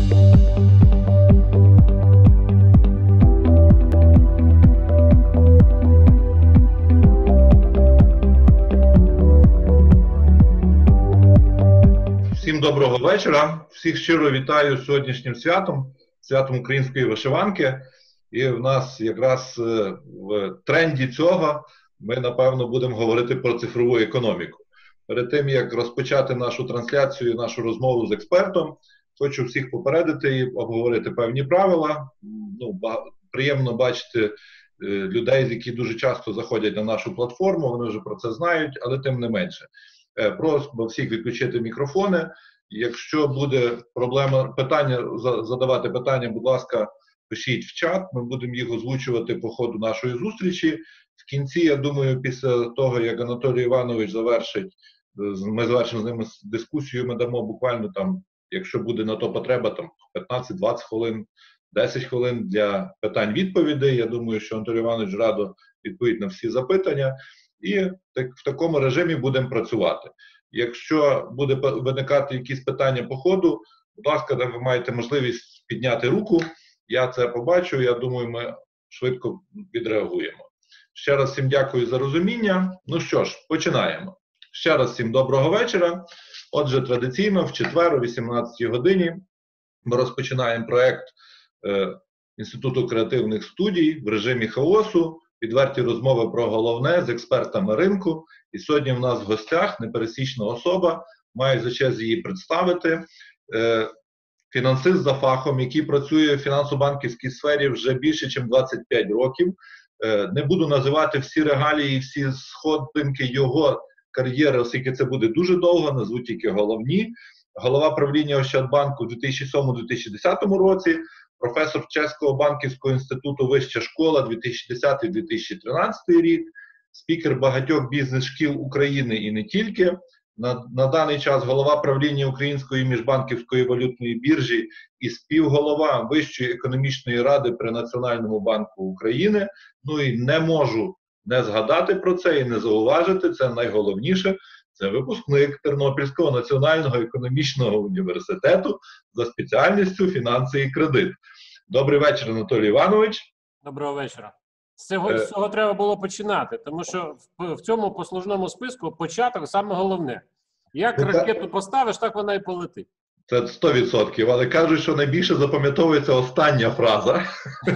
Всім доброго вечора. Всіх щиро вітаю з сьогоднішнім святом української вишиванки. І в нас якраз в тренді цього ми, напевно, будемо говорити про цифрову економіку. Перед тим, як розпочати нашу трансляцію, нашу розмову з експертом, хочу всіх попередити і обговорити певні правила. Приємно бачити людей, які дуже часто заходять на нашу платформу, вони вже про це знають, але тим не менше. Просимо всіх відключити мікрофони. Якщо буде задавати питання, будь ласка, пишіть в чат, ми будемо їх озвучувати по ходу нашої зустрічі. В кінці, я думаю, після того, як Анатолій Іванович ми завершимо з ними дискусію, ми дамо буквально якщо буде на то потреба, 15-20 хвилин, 10 хвилин для питань-відповідей. Я думаю, що Анатолій Іванович радо відповідь на всі запитання. І в такому режимі будемо працювати. Якщо буде виникати якісь питання по ходу, будь ласка, ви маєте можливість підняти руку. Я це побачу, я думаю, ми швидко відреагуємо. Ще раз всім дякую за розуміння. Ну що ж, починаємо. Ще раз всім доброго вечора. Отже, традиційно в четвер о 18 годині ми розпочинаємо проєкт Інституту креативних студій в режимі хаосу. Відверті розмови про головне з експертами ринку. І сьогодні в нас в гостях непересічна особа, маю за честь її представити. Фінансист за фахом, який працює в фінансово-банківській сфері вже більше, ніж 25 років. Не буду називати всі регалії, всі сходинки його кар'єри, оскільки це буде дуже довго, назву тільки головні. Голова правління Ощадбанку у 2007-2010 році, професор Чеського банківського інституту «Вища школа» 2010-2013 рік, спікер багатьох бізнес-шкіл України і не тільки. На даний час голова правління Української міжбанківської валютної біржі і співголова Вищої економічної ради при Національному банку України. Ну і не можу не згадати про це і не зауважити, це найголовніше. Це випускник Тернопільського національного економічного університету за спеціальністю фінанси і кредит. Добрий вечір, Анатолій Іванович. Доброго вечора. З цього треба було починати, тому що в цьому послужному списку початок саме головне. Як ракету поставиш, так вона і полетить. Це 100%, але кажуть, що найбільше запам'ятовується остання фраза.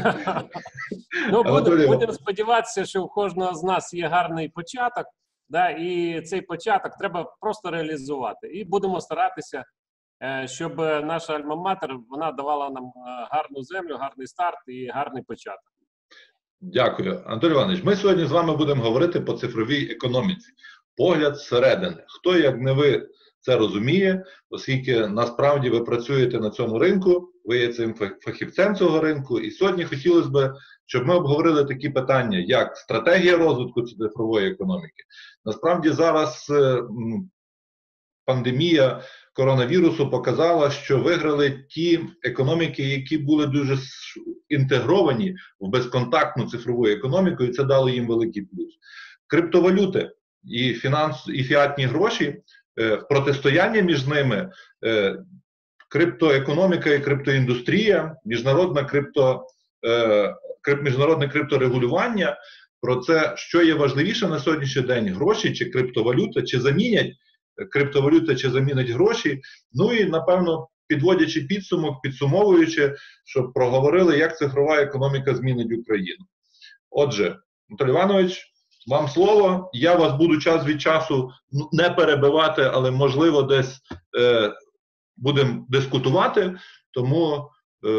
Будемо сподіватися, що у кожного з нас є гарний початок, і цей початок треба просто реалізувати. І будемо старатися, щоб наша альма-матер, вона давала нам гарну землю, гарний старт і гарний початок. Дякую. Анатолій Іванович, ми сьогодні з вами будемо говорити по цифровій економіці. Погляд зсередини. Хто, як не ви, це розуміє, оскільки насправді ви працюєте на цьому ринку, ви є цим фахівцем цього ринку. І сьогодні хотілося б, щоб ми обговорили такі питання, як стратегія розвитку цифрової економіки. Насправді зараз пандемія коронавірусу показала, що виграли ті економіки, які були дуже інтегровані в безконтактну цифрову економіку, і це дало їм великий плюс. Криптовалюти і фіатні гроші, протистояння між ними, криптоекономіка і криптоіндустрія, міжнародне крипторегулювання, про це, що є важливіше на сьогоднішній день, гроші чи криптовалюта, чи замінять криптовалюта, чи замінять гроші. Ну і, напевно, підводячи підсумок, підсумовуючи, щоб проговорили, як цифрова економіка змінить Україну. Отже, Анатолій Іванович, вам слово. Я вас буду час від часу не перебивати, але, можливо, десь будемо дискутувати. Тому,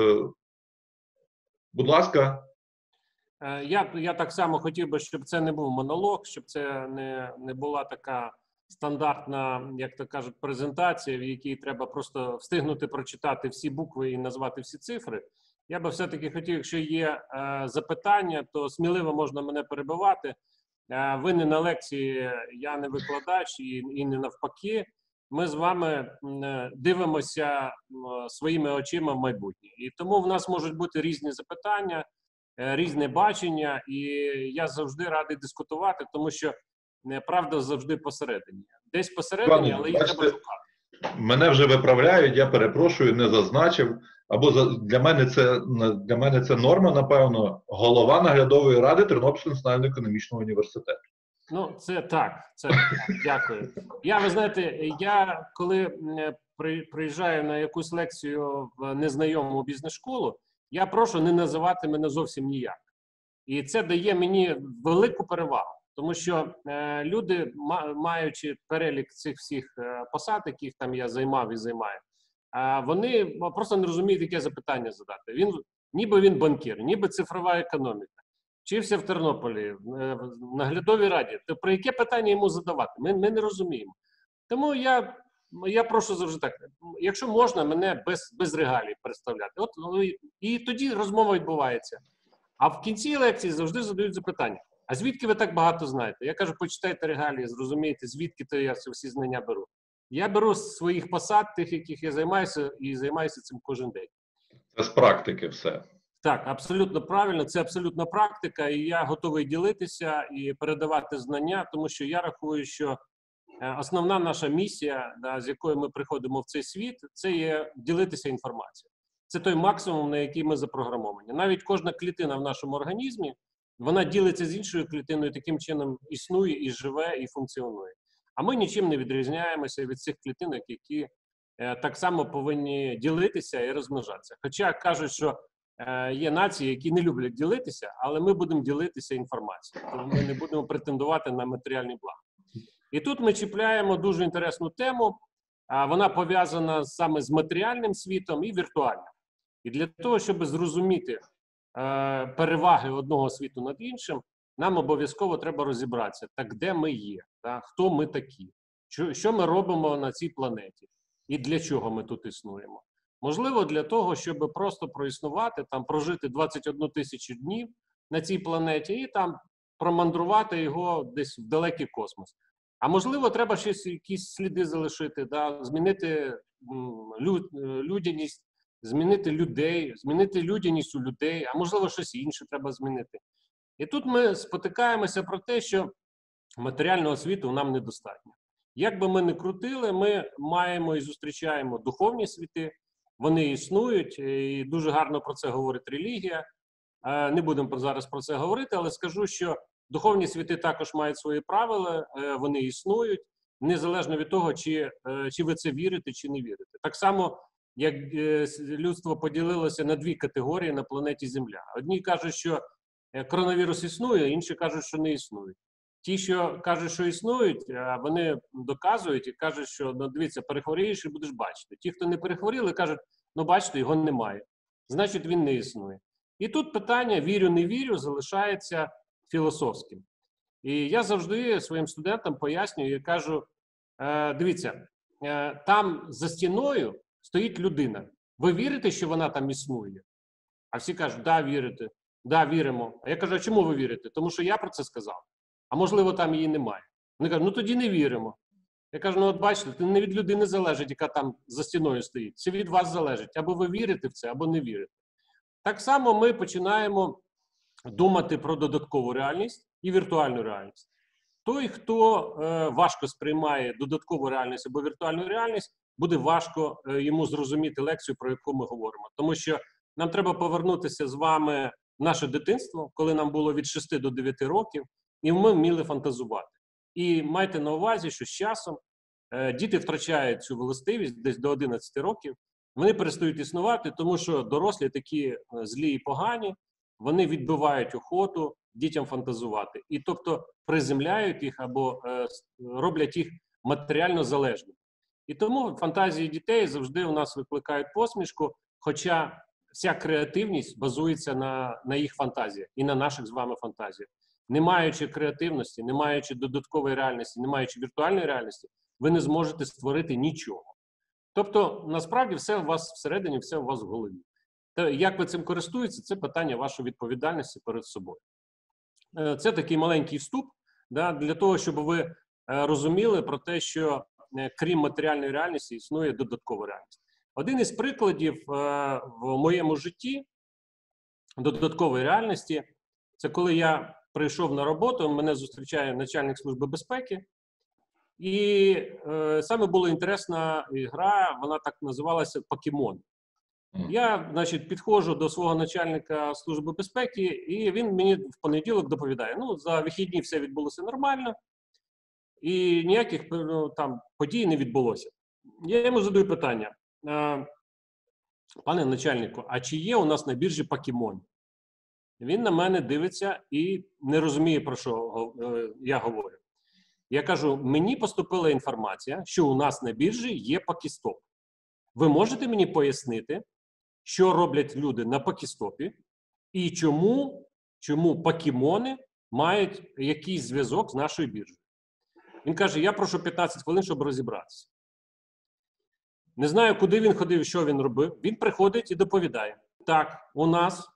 будь ласка. Я так само хотів би, щоб це не був монолог, щоб це не була така стандартна, як то кажуть, презентація, в якій треба просто встигнути прочитати всі букви і назвати всі цифри. Я би все-таки хотів, якщо є запитання, то сміливо можна мене перебивати. Ви не на лекції, я не викладач і не навпаки. Ми з вами дивимося своїми очима в майбутнє. І тому в нас можуть бути різні запитання, різне бачення, і я завжди радий дискутувати, тому що правда завжди посередині. Десь посередині, але їх треба шукати. Мене вже виправляють, я перепрошую, не зазначив. або для мене це норма, напевно, голова наглядової ради Тернопільського національного економічного університету. Ну, це так, дякую. Ви знаєте, я коли приїжджаю на якусь лекцію в незнайому бізнес-школу, я прошу не називати мене зовсім ніяк. І це дає мені велику перевагу, тому що люди, маючи перелік цих всіх посад, яких там я займав і займаю, вони просто не розуміють, яке запитання задати. Ніби він банкір, ніби цифрова економіка. Вчився в Тернополі, в наглядовій раді. То про яке питання йому задавати? Ми не розуміємо. Тому я прошу завжди так, якщо можна, мене без регалій представляти. І тоді розмова відбувається. А в кінці лекції завжди задають запитання. А звідки ви так багато знаєте? Я кажу, почитайте регалії, зрозумієте, звідки то я всі знання беру. Я беру з своїх посад, тих, яких я займаюся, і займаюся цим кожен день. Це з практики все. Так, абсолютно правильно, це абсолютна практика, і я готовий ділитися і передавати знання, тому що я рахую, що основна наша місія, з якою ми приходимо в цей світ, це є ділитися інформацією. Це той максимум, на який ми запрограмовані. Навіть кожна клітина в нашому організмі, вона ділиться з іншою клітиною, таким чином існує, і живе, і функціонує. А ми нічим не відрізняємося від цих клітинок, які так само повинні ділитися і розмножатися. Хоча кажуть, що є нації, які не люблять ділитися, але ми будемо ділитися інформацією. Тому ми не будемо претендувати на матеріальні блага. І тут ми чіпляємо дуже інтересну тему. Вона пов'язана саме з матеріальним світом і віртуальним. І для того, щоб зрозуміти переваги одного світу над іншим, нам обов'язково треба розібратися, так де ми є, хто ми такі, що ми робимо на цій планеті і для чого ми тут існуємо. Можливо, для того, щоб просто проіснувати, прожити 21 тисячу днів на цій планеті і промандрувати його десь в далекий космос. А можливо, треба щось, якісь сліди залишити, змінити людяність, змінити людей, змінити людяність у людей, а можливо, щось інше треба змінити. І тут ми спотикаємося про те, що матеріального світу нам недостатньо. Як би ми не крутили, ми маємо і зустрічаємо духовні світи, вони існують, і дуже гарно про це говорить релігія. Не будемо зараз про це говорити, але скажу, що духовні світи також мають свої правила, вони існують, незалежно від того, чи ви це вірите, чи не вірите. Так само, як людство поділилося на дві категорії на планеті Земля. Одні кажуть, що коронавірус існує, інші кажуть, що не існує. Ті, що кажуть, що існують, вони доказують і кажуть, що, дивіться, перехворієш і будеш бачити. Ті, хто не перехворіли, кажуть, бачите, його немає. Значить, він не існує. І тут питання вірю-не вірю залишається філософським. І я завжди своїм студентам пояснюю і кажу, дивіться, там за стіною стоїть людина. Ви вірите, що вона там існує? А всі кажуть, да, вірите, да, віримо. А я кажу, а чому ви вірите? Тому що я про це сказав. А можливо, там її немає. Вони кажуть, тоді не віримо. Я кажу, от бачите, це не від людини залежить, яка там за стіною стоїть. Це від вас залежить. Або ви вірите в це, або не вірите. Так само ми починаємо думати про додаткову реальність і віртуальну реальність. Той, хто важко сприймає додаткову реальність або віртуальну реальність, буде важко йому зрозуміти лекцію, про яку ми говоримо. Тому що нам треба повернутися з вами в наше дитинство, коли нам було від 6 до 9 років, і ми вміли фантазувати. І майте на увазі, що з часом діти втрачають цю властивість десь до 11 років, вони перестають існувати, тому що дорослі такі злі і погані, вони відбивають охоту дітям фантазувати. І тобто приземляють їх або роблять їх матеріально залежними. І тому фантазії дітей завжди у нас викликають посмішку, хоча вся креативність базується на їх фантазіях і на наших з вами фантазіях. Не маючи креативності, не маючи додаткової реальності, не маючи віртуальної реальності, ви не зможете створити нічого. Тобто, насправді, все у вас всередині, все у вас в голові. Та як ви цим користуєтеся, це питання вашої відповідальності перед собою. Це такий маленький вступ, для того, щоб ви розуміли про те, що крім матеріальної реальності існує додаткова реальність. Один із прикладів в моєму житті додаткової реальності – це коли я прийшов на роботу, мене зустрічає начальник Служби безпеки, і саме була інтересна гра, вона так називалася «Покемон». Я, значить, підходжу до свого начальника Служби безпеки, і він мені в понеділок доповідає: ну, за вихідні все відбулося нормально, і ніяких там подій не відбулося. Я йому задаю питання: пане начальнику, а чи є у нас на біржі покемон? Він на мене дивиться і не розуміє, про що я говорю. Я кажу: мені поступила інформація, що у нас на біржі є покестоп. Ви можете мені пояснити, що роблять люди на покестопі і чому покемони мають якийсь зв'язок з нашою біржею? Він каже: я прошу 15 хвилин, щоб розібратися. Не знаю, куди він ходив, що він робив. Він приходить і доповідає: так, у нас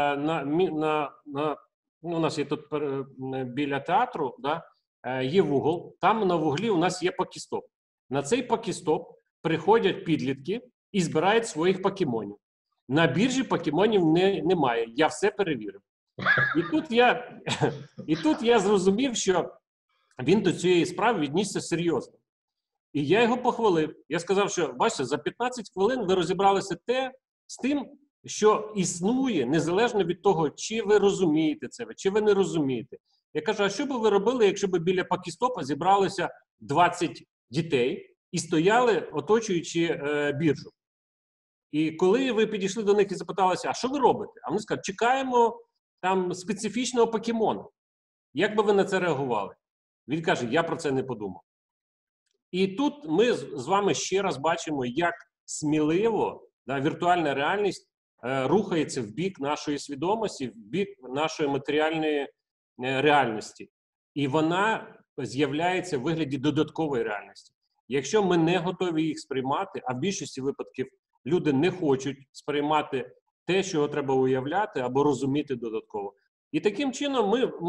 у нас є тут біля театру, да, є вугол, там на вуглі у нас є покестоп. На цей покестоп приходять підлітки і збирають своїх покемонів. На біржі покемонів немає, я все перевірив. І тут я зрозумів, що він до цієї справи віднісся серйозно. І я його похвалив. Я сказав, що, бачите, за 15 хвилин ви розібралися з тим, що існує, незалежно від того, чи ви розумієте це, чи ви не розумієте. Я кажу: а що би ви робили, якщо б біля покестопа зібралося 20 дітей і стояли, оточуючи біржу? І коли ви підійшли до них і запиталися: а що ви робите? А вони сказали: чекаємо там специфічного покемона. Як би ви на це реагували? Він каже: я про це не подумав. І тут ми з вами ще раз бачимо, як сміливо віртуальна реальність рухається в бік нашої свідомості, в бік нашої матеріальної реальності. І вона з'являється в вигляді додаткової реальності. Якщо ми не готові їх сприймати, а в більшості випадків люди не хочуть сприймати те, що треба уявляти або розуміти додатково. І таким чином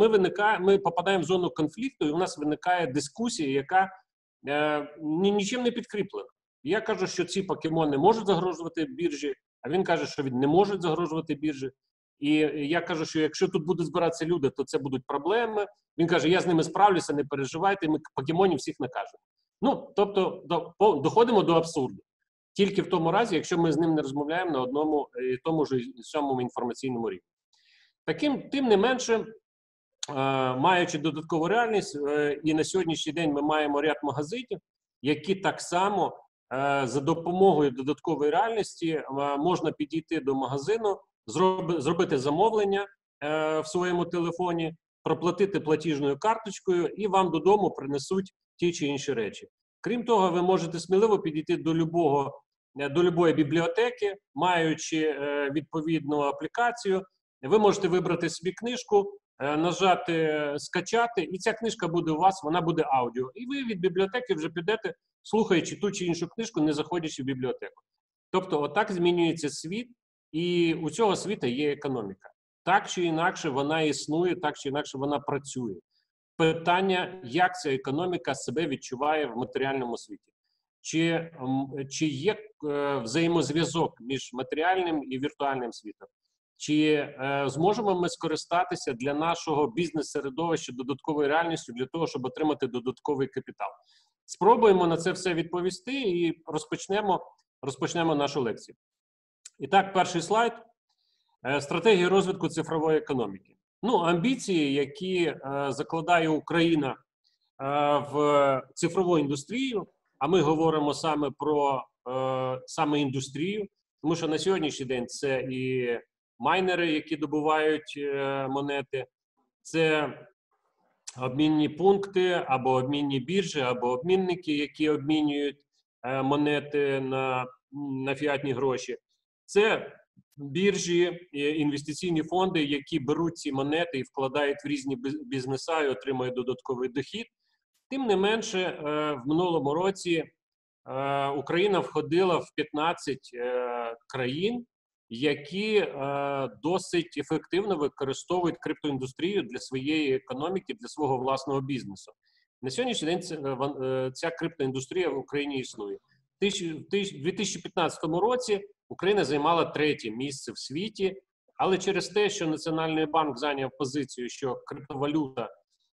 ми попадаємо в зону конфлікту, і у нас виникає дискусія, яка нічим не підкріплена. Я кажу, що ці покемони можуть загрожувати біржі, а він каже, що він не може загрожувати біржі. І я кажу, що якщо тут будуть збиратися люди, то це будуть проблеми. Він каже: я з ними справлюся, не переживайте, ми покемонів всіх накажемо. Ну, тобто, доходимо до абсурду. Тільки в тому разі, якщо ми з ним не розмовляємо на одному і тому ж самому інформаційному рівні. Тим не менше, маючи додаткову реальність, і на сьогоднішній день ми маємо ряд магазинів, які так само за допомогою додаткової реальності можна підійти до магазину, зробити замовлення в своєму телефоні, проплатити платіжною карточкою, і вам додому принесуть ті чи інші речі. Крім того, ви можете сміливо підійти до любої бібліотеки, маючи відповідну аплікацію. Ви можете вибрати собі книжку, нажати «Скачати», і ця книжка буде у вас, вона буде аудіо. І ви від бібліотеки вже підете, слухаючи ту чи іншу книжку, не заходячи в бібліотеку. Тобто, отак змінюється світ, і у цього світу є економіка. Так чи інакше вона існує, так чи інакше вона працює. Питання, як ця економіка себе відчуває в матеріальному світі. Чи є взаємозв'язок між матеріальним і віртуальним світом? Чи зможемо ми скористатися для нашого бізнес-середовища додатковою реальністю для того, щоб отримати додатковий капітал? Спробуємо на це все відповісти і розпочнемо нашу лекцію. І так, перший слайд. Стратегія розвитку цифрової економіки. Ну, амбіції, які закладає Україна в цифрову індустрію, а ми говоримо саме про індустрію, тому що на сьогоднішній день це і майнери, які добувають монети, це обмінні пункти, або обмінні біржі, або обмінники, які обмінюють монети на фіатні гроші. Це біржі, інвестиційні фонди, які беруть ці монети і вкладають в різні бізнеса і отримують додатковий дохід. Тим не менше, в минулому році Україна входила в 15 країн, які досить ефективно використовують криптоіндустрію для своєї економіки, для свого власного бізнесу. На сьогоднішній день ця криптоіндустрія в Україні існує. В 2015 році Україна займала 3-те місце в світі, але через те, що Національний банк зайняв позицію, що криптовалюта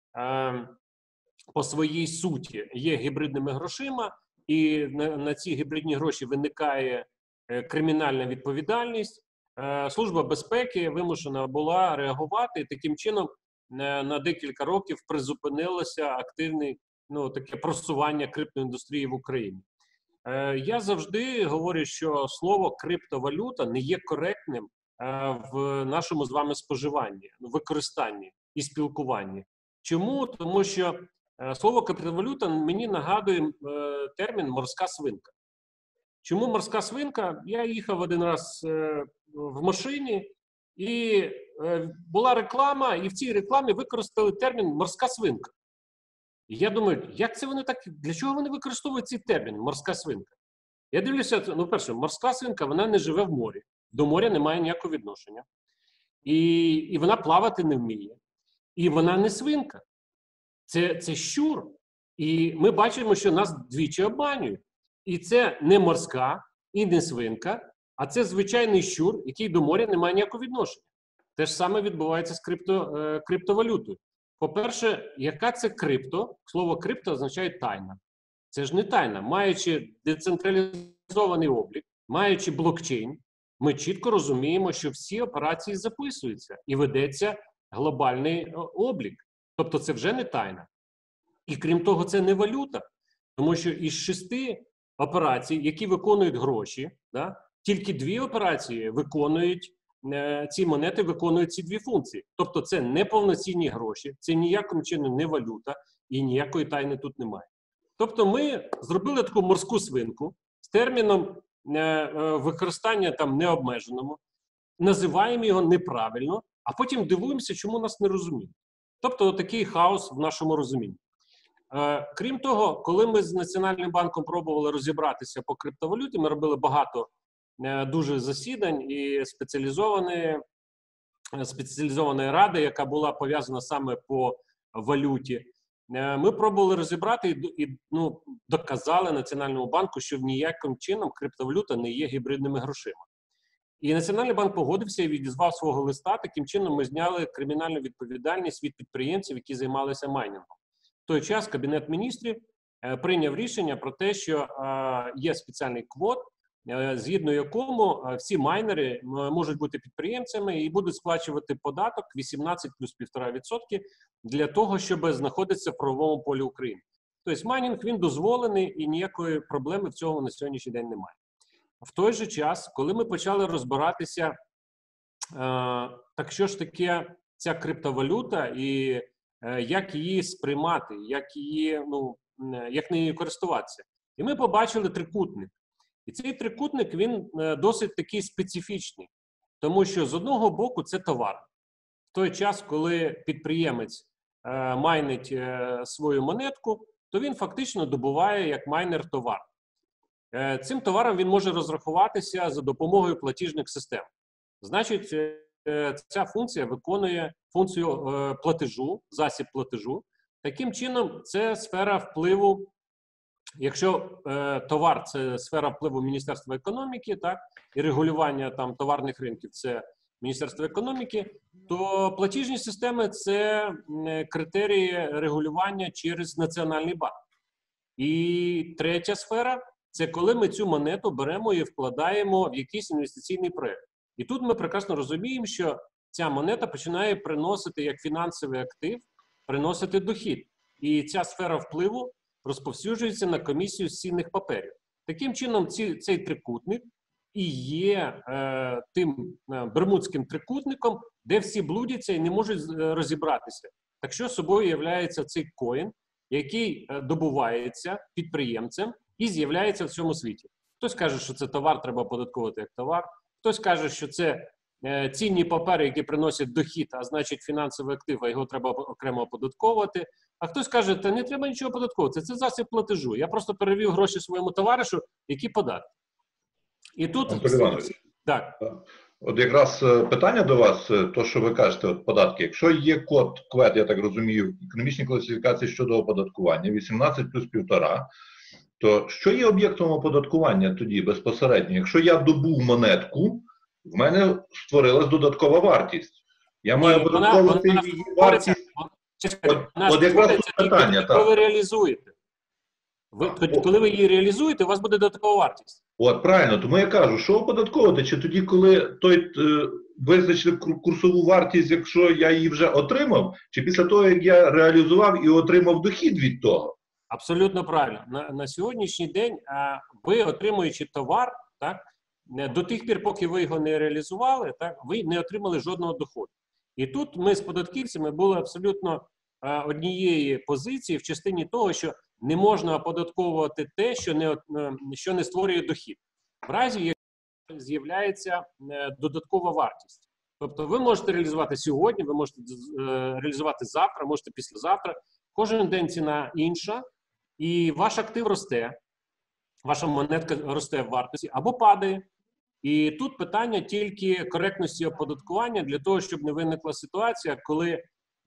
по своїй суті є гібридними грошима, і на ці гібридні гроші виникає кримінальна відповідальність, Служба безпеки вимушена була реагувати, і таким чином на декілька років призупинилося активне таке просування криптоіндустрії в Україні. Я завжди говорю, що слово криптовалюта не є коректним в нашому з вами споживанні, використанні і спілкуванні. Чому? Тому що слово криптовалюта мені нагадує термін «морська свинка». Чому морська свинка? Я їхав один раз в машині, і була реклама, і в цій рекламі використали термін «морська свинка». І я думаю, як це вони так, для чого вони використовують цей термін «морська свинка»? Я дивлюся, перше, морська свинка, вона не живе в морі, до моря не має ніякого відношення, і вона плавати не вміє, і вона не свинка, це щур. І ми бачимо, що нас двічі обманюють. І це не морська і не свинка, а це звичайний щур, який до моря не має ніякого відношення. Те ж саме відбувається з криптовалютою. По-перше, яка це крипто? Слово крипто означає тайна. Це ж не тайна. Маючи децентралізований облік, маючи блокчейн, ми чітко розуміємо, що всі операції записуються і ведеться глобальний облік. Тобто це вже не тайна. І крім того, це не валюта. Тому що із 6 операцій, які виконують гроші, тільки 2 операції виконують, ці монети виконують ці 2 функції. Тобто це не повноцінні гроші, це ніяким чином не валюта і ніякої тайни тут немає. Тобто ми зробили таку морську свинку з терміном використання там необмеженому, називаємо його неправильно, а потім дивуємося, чому нас не розуміють. Тобто такий хаос в нашому розумінні. Крім того, коли ми з Національним банком пробували розібратися по криптовалюті, ми робили багато дуже засідань і спеціалізованої ради, яка була пов'язана саме по валюті. Ми пробували розібрати і доказали Національному банку, що ніяким чином криптовалюта не є гібридними грошима. І Національний банк погодився і відізвав свого листа. Таким чином ми зняли кримінальну відповідальність від підприємців, які займалися майнінгом. В той час Кабінет міністрів прийняв рішення про те, що є спеціальний квот, згідно якому всі майнери можуть бути підприємцями і будуть сплачувати податок 18 плюс 1,5% для того, щоб знаходитися в правовому полі України. Тобто майнінг, він дозволений і ніякої проблеми в цьому на сьогоднішній день немає. В той же час, коли ми почали розбиратися, так що ж таке ця криптовалюта і як її сприймати, як нею користуватися. І ми побачили трикутник. І цей трикутник, він досить такий специфічний, тому що з одного боку це товар. В той час, коли підприємець майнить свою монетку, то він фактично добуває як майнер товар. Цим товаром він може розрахуватися за допомогою платіжних систем. Значить, ця функція виконує функцію платежу, засіб платежу. Таким чином, це сфера впливу, якщо товар – це сфера впливу Міністерства економіки, так, і регулювання там товарних ринків – це Міністерство економіки, то платіжні системи – це критерії регулювання через Національний банк. І третя сфера – це коли ми цю монету беремо і вкладаємо в якийсь інвестиційний проєкт. І тут ми прекрасно розуміємо, що ця монета починає приносити як фінансовий актив, приносити дохід. І ця сфера впливу розповсюджується на комісію з цінних паперів. Таким чином, цей трикутник і є тим бермудським трикутником, де всі блудяться і не можуть розібратися. Так що собою є цей коін, який добувається підприємцем і з'являється в цьому світі. Хтось каже, що це товар, треба оподатковувати як товар. Хтось каже, що це цінні папери, які приносять дохід, а значить фінансовий актив, а його треба окремо оподатковувати. А хтось каже, та не треба нічого оподатковувати, це засіб платежу. Я просто перевів гроші своєму товаришу, які податки. І тут... Так. От якраз питання до вас, то, що ви кажете, от податки. Якщо є код, КВЕД, я так розумію, економічні класифікації щодо оподаткування, 18 плюс 1,5, то що є об'єктом оподаткування тоді безпосередньо? Якщо я добув монетку, в мене створилась додаткова вартість. Я маю оподатковувати її вартість. От якраз тут питання. Коли ви реалізуєте. Коли ви її реалізуєте, у вас буде додаткова вартість. От, правильно, тому я кажу, що оподатковувати? Чи тоді, коли той визначив курсову вартість, якщо я її вже отримав, чи після того, як я реалізував і отримав дохід від того? Абсолютно правильно. На сьогоднішній день ви, отримуючи товар, так, до тих пір, поки ви його не реалізували, так, ви не отримали жодного доходу. І тут ми з податківцями були абсолютно однієї позиції в частині того, що не можна оподатковувати те, що не створює дохід. В разі, якщо з'являється додаткова вартість. Тобто ви можете реалізувати сьогодні, ви можете реалізувати завтра, можете післязавтра. Кожен день ціна інша, і ваш актив росте, ваша монетка росте в вартості або падає. І тут питання тільки коректності оподаткування для того, щоб не виникла ситуація, коли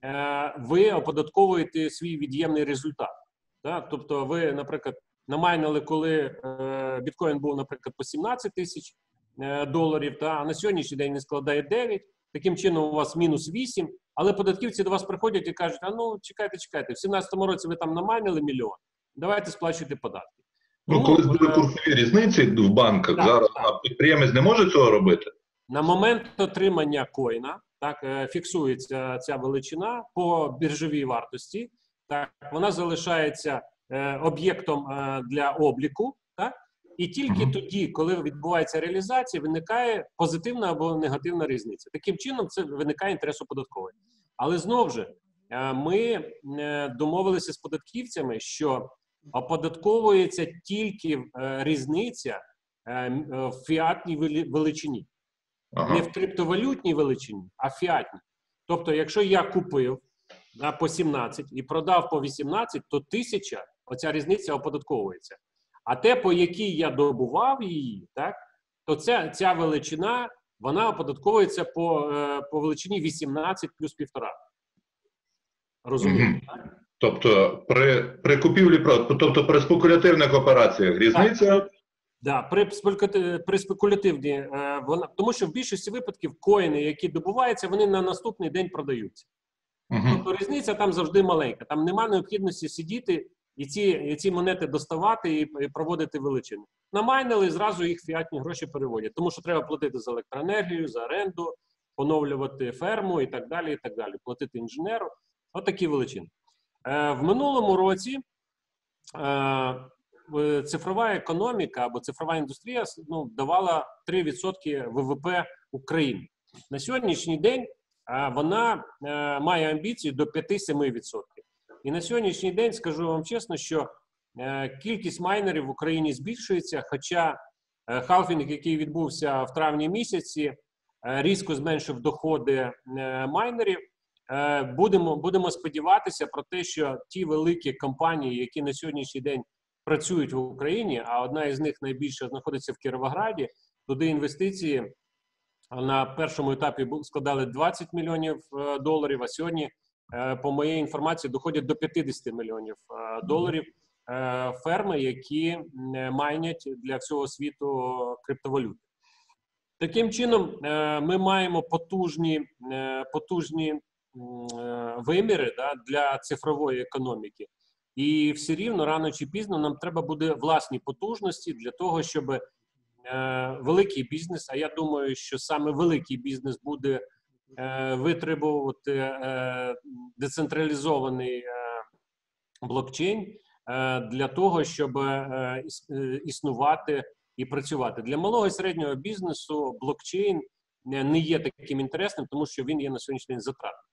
ви оподатковуєте свій від'ємний результат. Так? Тобто ви, наприклад, намайнили, коли біткоін був, наприклад, по 17 тисяч доларів, а на сьогоднішній день він складає 9, таким чином у вас мінус 8, але податківці до вас приходять і кажуть, чекайте, в 17-му році ви там намайнили мільйон, давайте сплачуйте податки. Колись були курсові різниці в банках, зараз підприємець не може цього робити? На момент отримання коїна, так, фіксується ця величина по біржовій вартості, так, вона залишається об'єктом для обліку, так, і тільки тоді, коли відбувається реалізація, виникає позитивна або негативна різниця. Таким чином, це виникає інтерес оподатковий. Але знову ж, ми домовилися з податківцями, що оподатковується тільки різниця в фіатній величині. Не в криптовалютній величині, а в фіатній. Тобто, якщо я купив по 17 і продав по 18, то 1000, оця різниця оподатковується. А те, по якій я добував її, так, то ця величина, вона оподатковується по величині 18 плюс 1,5. Розумієте, так? Тобто при купівлі, тобто при спекулятивних операціях різниця? Так, при спекулятивній, тому що в більшості випадків коїни, які добуваються, вони на наступний день продаються. Тобто різниця там завжди маленька, там немає необхідності сидіти і ці монети доставати і проводити величину. Намайнили, зразу їх фіатні гроші переводять, тому що треба платити за електроенергію, за оренду, поновлювати ферму і так далі, платити інженеру. Отакі величини. В минулому році цифрова економіка або цифрова індустрія давала 3% ВВП України. На сьогоднішній день вона має амбіції до 5-7%. І на сьогоднішній день, скажу вам чесно, що кількість майнерів в Україні збільшується, хоча халфінг, який відбувся в травні місяці, різко зменшив доходи майнерів. Будемо сподіватися про те, що ті великі компанії, які на сьогоднішній день працюють в Україні, а одна із них найбільше знаходиться в Кіровограді, туди інвестиції на першому етапі складали 20 мільйонів доларів, а сьогодні, по моїй інформації, доходять до 50 мільйонів доларів ферми, які майнять для всього світу криптовалюти. Таким чином, ми маємо потужні виміри для цифрової економіки. І все рівно, рано чи пізно, нам треба буде власні потужності для того, щоб великий бізнес, а я думаю, що саме великий бізнес буде витребувати децентралізований блокчейн для того, щоб існувати і працювати. Для малого і середнього бізнесу блокчейн не є таким інтересним, тому що він є на сьогоднішній день затратним.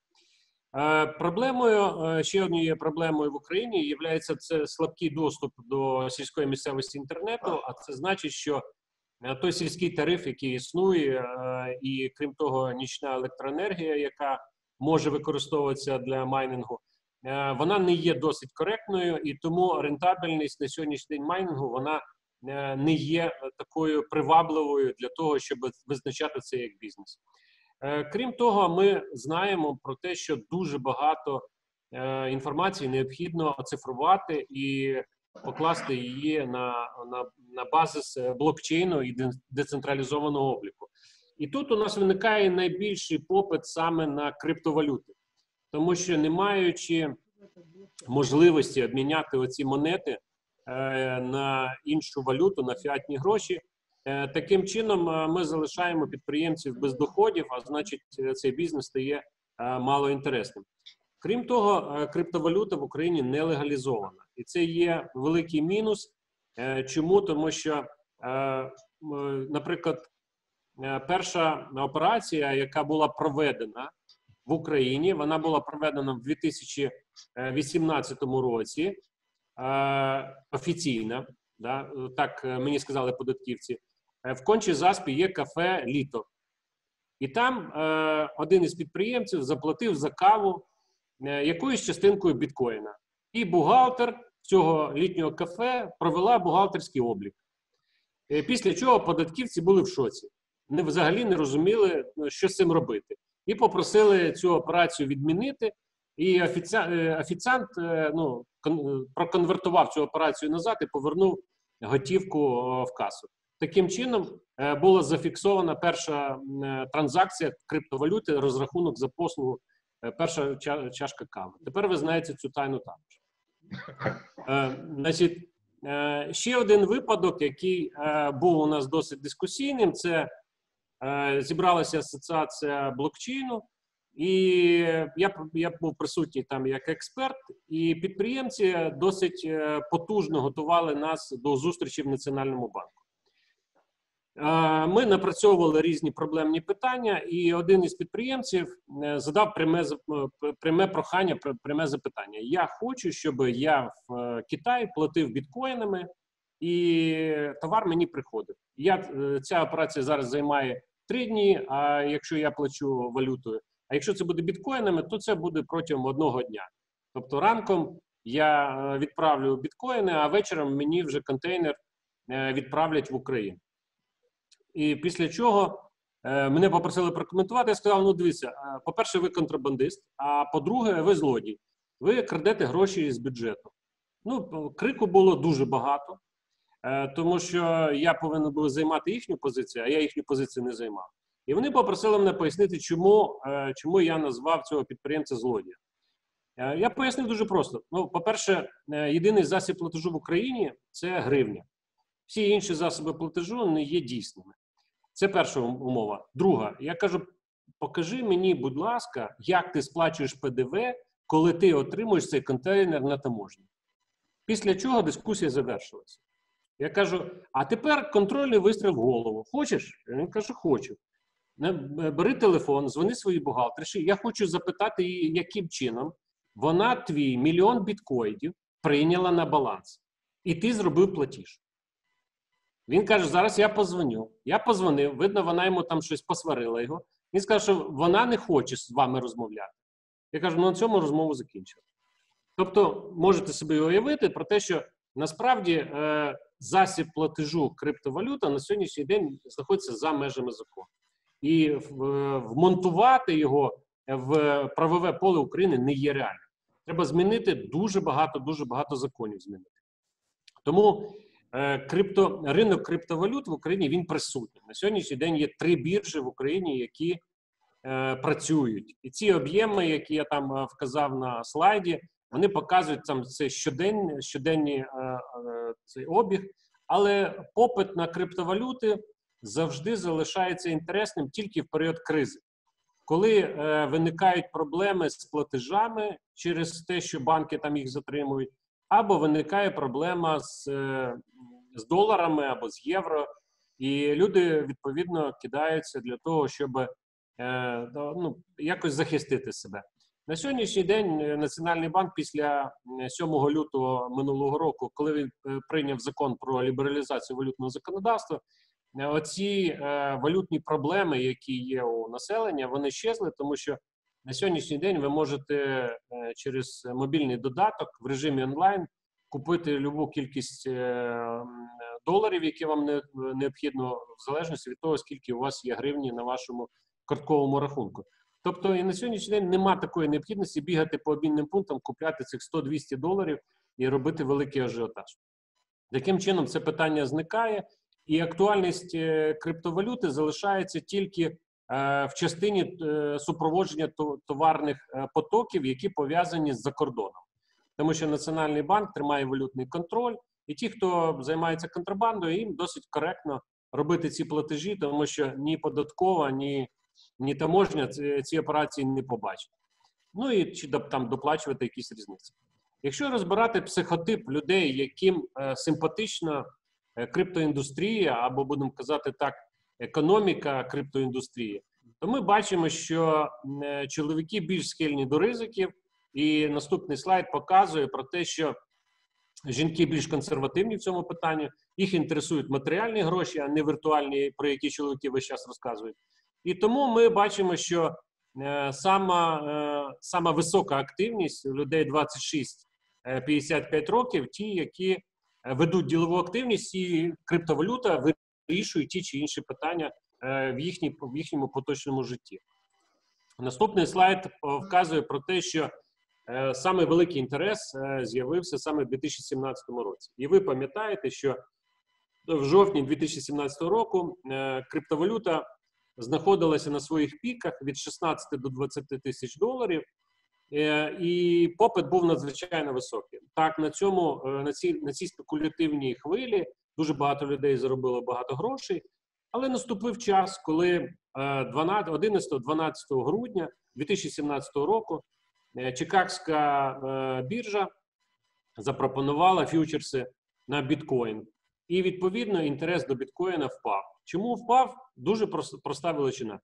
Ще однією проблемою в Україні є це слабкий доступ до сільської місцевості інтернету, а це значить, що той сільський тариф, який існує, і крім того, нічна електроенергія, яка може використовуватися для майнінгу, вона не є досить коректною, і тому рентабельність на сьогоднішній день майнінгу, вона не є такою привабливою для того, щоб визначати це як бізнес. Крім того, ми знаємо про те, що дуже багато інформації необхідно оцифрувати і покласти її на базис блокчейну і децентралізованого обліку. І тут у нас виникає найбільший попит саме на криптовалюти, тому що не маючи можливості обміняти оці монети на іншу валюту, на фіатні гроші, Таким чином ми залишаємо підприємців без доходів, а значить цей бізнес стає малоінтересним. Крім того, криптовалюта в Україні не легалізована. І це є великий мінус. Чому? Тому що, наприклад, перша операція, яка була проведена в Україні, вона була проведена в 2018 році, офіційно, да, так мені сказали податківці. В Кончі-Заспі є кафе «Літо». І там один із підприємців заплатив за каву якоюсь частинкою біткоїна. І бухгалтер цього літнього кафе провела бухгалтерський облік. Після чого податківці були в шоці. Вони взагалі не розуміли, що з цим робити. І попросили цю операцію відмінити. І офіціант проконвертував цю операцію назад і повернув готівку в касу. Таким чином була зафіксована перша транзакція криптовалюти, розрахунок за послугу, перша чашка кави. Тепер ви знаєте цю тайну також. Значить, ще один випадок, який був у нас досить дискусійним, це зібралася асоціація блокчейну, і я був присутній там як експерт, і підприємці досить потужно готували нас до зустрічі в Національному банку. Ми напрацьовували різні проблемні питання, і один із підприємців задав пряме прохання, пряме запитання. Я хочу, щоб я в Китай платив біткоїнами, і товар мені приходив. Ця операція зараз займає 3 дні, а якщо я плачу валютою. А якщо це буде біткоїнами, то це буде протягом 1 дня. Тобто ранком я відправлю біткоїни, а вечором мені вже контейнер відправлять в Україну. І після чого мене попросили прокоментувати, я сказав, ну дивіться, по-перше, ви контрабандист, а по-друге, ви злодій. Ви крадете гроші з бюджету. Ну, крику було дуже багато, тому що я повинен був займати їхню позицію, а я їхню позицію не займав. І вони попросили мене пояснити, чому я назвав цього підприємця злодієм. Я пояснив дуже просто. Ну, по-перше, єдиний засіб платежу в Україні – це гривня. Всі інші засоби платежу не є дійсними. Це перша умова. Друга, я кажу, покажи мені, будь ласка, як ти сплачуєш ПДВ, коли ти отримуєш цей контейнер на таможні. Після чого дискусія завершилася. Я кажу, а тепер контрольний вистріл в голову. Хочеш? Він каже, хочу. Бери телефон, дзвони своїй бухгалтерші. Я хочу запитати її, яким чином вона твій 1 мільйон біткоїнів прийняла на баланс. І ти зробив платіж. Він каже, зараз я позвоню. Я позвонив, видно, вона йому там щось посварила його. Він сказав, що вона не хоче з вами розмовляти. Я кажу, ну на цьому розмову закінчили. Тобто, можете собі уявити про те, що насправді засіб платежу криптовалюта на сьогоднішній день знаходиться за межами закону. І вмонтувати його в правове поле України не є реально. Треба змінити дуже багато законів змінити. Тому ринок криптовалют в Україні, він присутній. На сьогоднішній день є 3 біржі в Україні, які працюють. І ці об'єми, які я там вказав на слайді, вони показують там це щоденний цей обіг, але попит на криптовалюти завжди залишається інтересним тільки в період кризи. Коли виникають проблеми з платежами через те, що банки там їх затримують, або виникає проблема з доларами або з євро, і люди, відповідно, кидаються для того, щоб якось захистити себе. На сьогоднішній день Національний банк після 7 лютого минулого року, коли він прийняв закон про лібералізацію валютного законодавства, оці валютні проблеми, які є у населення, вони щезли, тому що на сьогоднішній день ви можете через мобільний додаток в режимі онлайн купити любу кількість доларів, які вам необхідно, в залежності від того, скільки у вас є гривні на вашому картковому рахунку. Тобто і на сьогоднішній день немає такої необхідності бігати по обмінним пунктам, купляти цих 100-200 доларів і робити великий ажіотаж. Таким чином це питання зникає, і актуальність криптовалюти залишається тільки в частині супроводження товарних потоків, які пов'язані з закордоном. Тому що Національний банк тримає валютний контроль, і ті, хто займається контрабандою, їм досить коректно робити ці платежі, тому що ні податкова, ні таможня ці операції не побачать. Ну і чи там доплачувати якісь різниці. Якщо розбирати психотип людей, яким симпатична криптоіндустрія, або, будемо казати так, економіка криптоіндустрії, то ми бачимо, що чоловіки більш схильні до ризиків, і наступний слайд показує про те, що жінки більш консервативні в цьому питанні, їх інтересують матеріальні гроші, а не віртуальні, про які чоловіки весь час розказують. І тому ми бачимо, що сама висока активність у людей 26-55 років, ті, які ведуть ділову активність, і криптовалюта вирішує ті чи інші питання в їхньому поточному житті. Наступний слайд вказує про те, що саме великий інтерес з'явився саме в 2017 році. І ви пам'ятаєте, що в жовтні 2017 року криптовалюта знаходилася на своїх піках від 16 до 20 тисяч доларів, і попит був надзвичайно високий. Так, на цій спекулятивній хвилі дуже багато людей заробило багато грошей, але наступив час, коли 11-12 грудня 2017 року Чикагська біржа запропонувала ф'ючерси на біткоін. І, відповідно, інтерес до біткоїна впав. Чому впав? Дуже проста величина.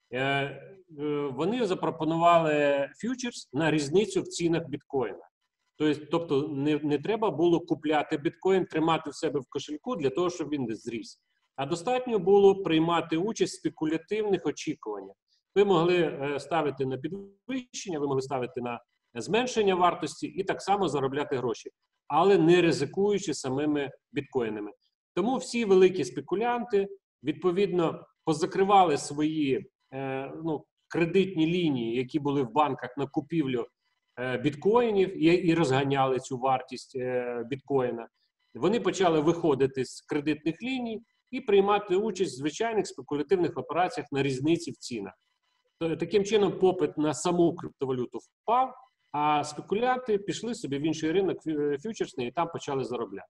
Вони запропонували ф'ючерс на різницю в цінах біткоїна. Тобто не треба було купляти біткоін, тримати в себе в кошельку для того, щоб він зріс. А достатньо було приймати участь в спекулятивних очікуваннях. Ви могли ставити на підвищення, ви могли ставити на зменшення вартості і так само заробляти гроші, але не ризикуючи самими біткоїнами. Тому всі великі спекулянти, відповідно, позакривали свої кредитні лінії, які були в банках на купівлю біткоїнів і розганяли цю вартість біткоїна. Вони почали виходити з кредитних ліній і приймати участь в звичайних спекулятивних операціях на різниці в цінах. Таким чином, попит на саму криптовалюту впав, а спекулянти пішли собі в інший ринок ф'ючерсний і там почали заробляти.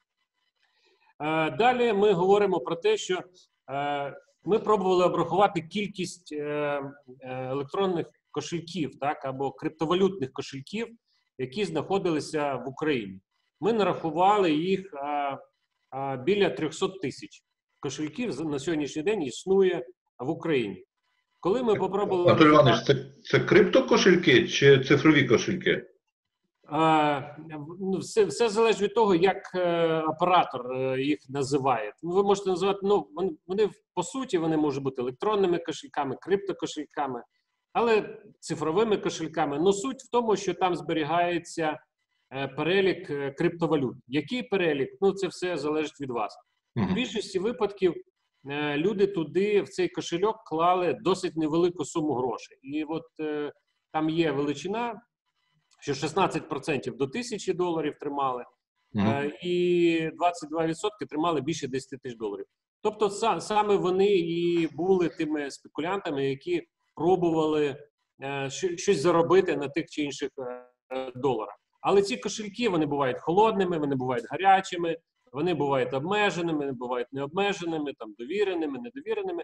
Далі ми говоримо про те, що ми пробували обрахувати кількість електронних кошельків, так, або криптовалютних кошельків, які знаходилися в Україні. Ми нарахували їх біля 300 тисяч кошельків на сьогоднішній день існує в Україні. Коли ми попробували... Анатолій Іванович, це криптокошельки чи цифрові кошельки? Все залежить від того, як оператор їх називає. Ви можете називати, вони по суті вони можуть бути електронними кошельками, криптокошельками, але цифровими кошельками. Но суть в тому, що там зберігається перелік криптовалют. Який перелік? Це все залежить від вас. В більшості випадків люди туди, в цей кошельок, клали досить невелику суму грошей. І от там є величина, що 16% до $1000 тримали, і 22% тримали більше 10 тисяч доларів. Тобто саме вони і були тими спекулянтами, які пробували щось заробити на тих чи інших доларах. Але ці кошельки, вони бувають холодними, вони бувають гарячими, вони бувають обмеженими, вони бувають необмеженими, там, довіреними, недовіреними.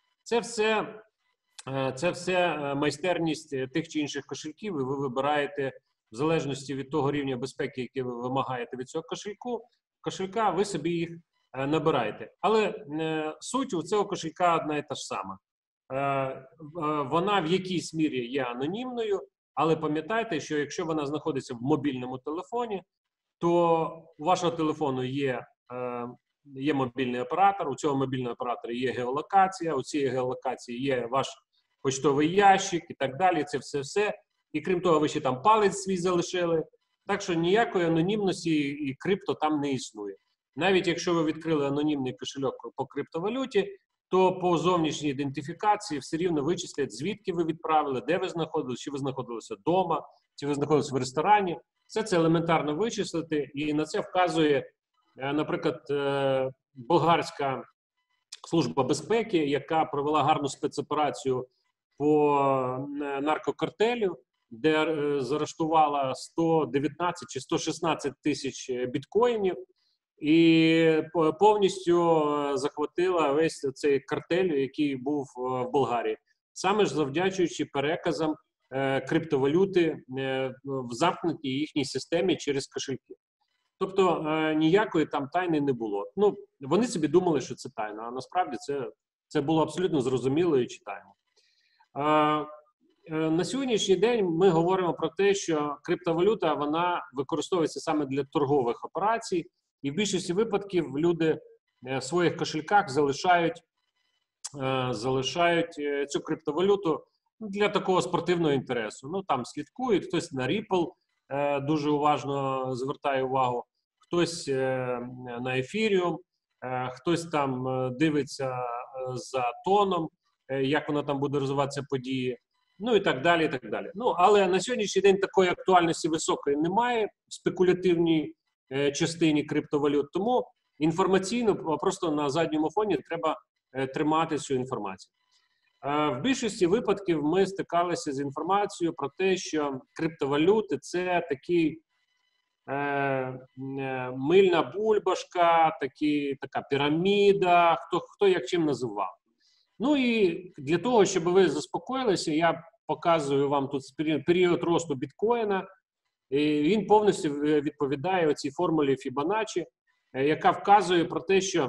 Це все майстерність тих чи інших кошельків, і ви вибираєте в залежності від того рівня безпеки, який ви вимагаєте від цього кошелька, ви собі їх набираєте. Але суть у цього кошелька одна і та ж сама. Вона в якійсь мірі є анонімною, але пам'ятайте, що якщо вона знаходиться в мобільному телефоні, то у вашого телефону є мобільний оператор, у цього мобільного оператора є геолокація, у цієї геолокації є ваш почтовий ящик і так далі, це все. І крім того, ви ще там палець свій залишили. Так що ніякої анонімності і крипто там не існує. Навіть якщо ви відкрили анонімний кошельок по криптовалюті, то по зовнішній ідентифікації все рівно вичислять, звідки ви відправили, де ви знаходилися, чи ви знаходилися вдома, чи ви знаходилися в ресторані. Все це елементарно вичислити, і на це вказує, наприклад, болгарська служба безпеки, яка провела гарну спецоперацію по наркокартелю, де заарештувала 119 чи 116 тисяч біткоїнів. і повністю захватила весь цей картель, який був в Болгарії. Саме ж завдячуючи переказам криптовалюти в замкнутій їхній системі через кошельки. Тобто ніякої там тайни не було. Ну, вони собі думали, що це тайна, а насправді це було абсолютно зрозуміло і читаємо. На сьогоднішній день ми говоримо про те, що криптовалюта, вона використовується саме для торгових операцій, і в більшості випадків люди в своїх кошельках залишають цю криптовалюту для такого спортивного інтересу. Ну, там слідкують, хтось на Ripple дуже уважно звертає увагу, хтось на Ethereum, хтось там дивиться за тоном, як вона там буде розвиватися події, ну і так далі, і так далі. Ну, але на сьогоднішній день такої актуальності високої немає в спекулятивній частині криптовалют, тому інформаційно просто на задньому фоні треба тримати цю інформацію. В більшості випадків ми стикалися з інформацією про те, що криптовалюти – це такий мильна бульбашка, така піраміда, хто як чим називав. Ну і для того, щоб ви заспокоїлися, я показую вам тут період росту біткоїна. І він повністю відповідає оцій формулі Фібоначчі, яка вказує про те, що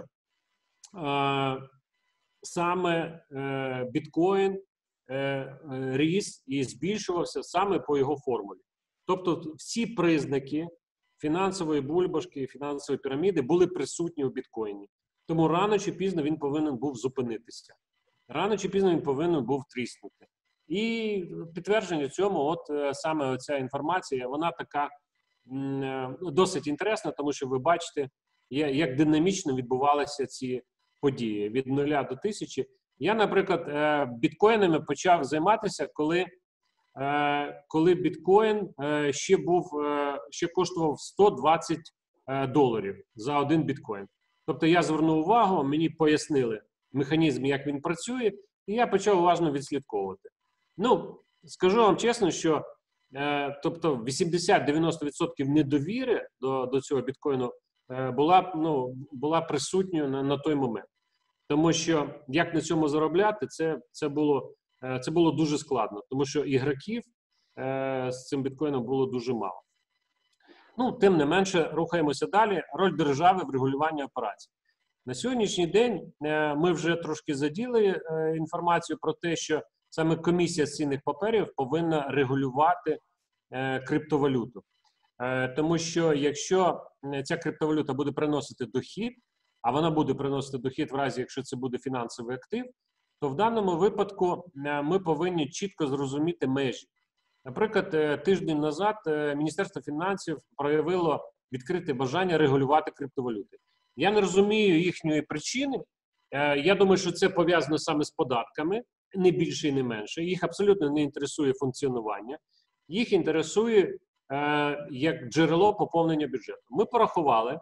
саме біткоін ріс і збільшувався саме по його формулі. Тобто всі признаки фінансової бульбашки, фінансової піраміди були присутні у біткоїні. Тому рано чи пізно він повинен був зупинитися. Рано чи пізно він повинен був тріснути. І підтвердження цьому, саме оця інформація, вона така досить інтересна, тому що ви бачите, як динамічно відбувалися ці події від 0 до 1000. Я, наприклад, біткоїнами почав займатися, коли біткоін ще коштував $120 за один біткоін. Тобто я звернув увагу, мені пояснили механізм, як він працює, і я почав уважно відслідковувати. Ну, скажу вам чесно, що тобто 80-90% недовіри до цього біткоїну була присутньою на той момент. Тому що як на цьому заробляти, це було дуже складно, тому що ігроків з цим біткоїном було дуже мало. Ну, тим не менше, рухаємося далі. Роль держави в регулюванні операцій. На сьогоднішній день ми вже трошки заділи інформацію про те, що саме комісія з цінних паперів повинна регулювати криптовалюту. Тому що якщо ця криптовалюта буде приносити дохід, а вона буде приносити дохід в разі, якщо це буде фінансовий актив, то в даному випадку ми повинні чітко зрозуміти межі. Наприклад, тиждень назад Міністерство фінансів проявило відкрите бажання регулювати криптовалюти. Я не розумію їхньої причини. Я думаю, що це пов'язано саме з податками, не більше і не менше. Їх абсолютно не інтересує функціонування. Їх інтересує як джерело поповнення бюджету. Ми порахували,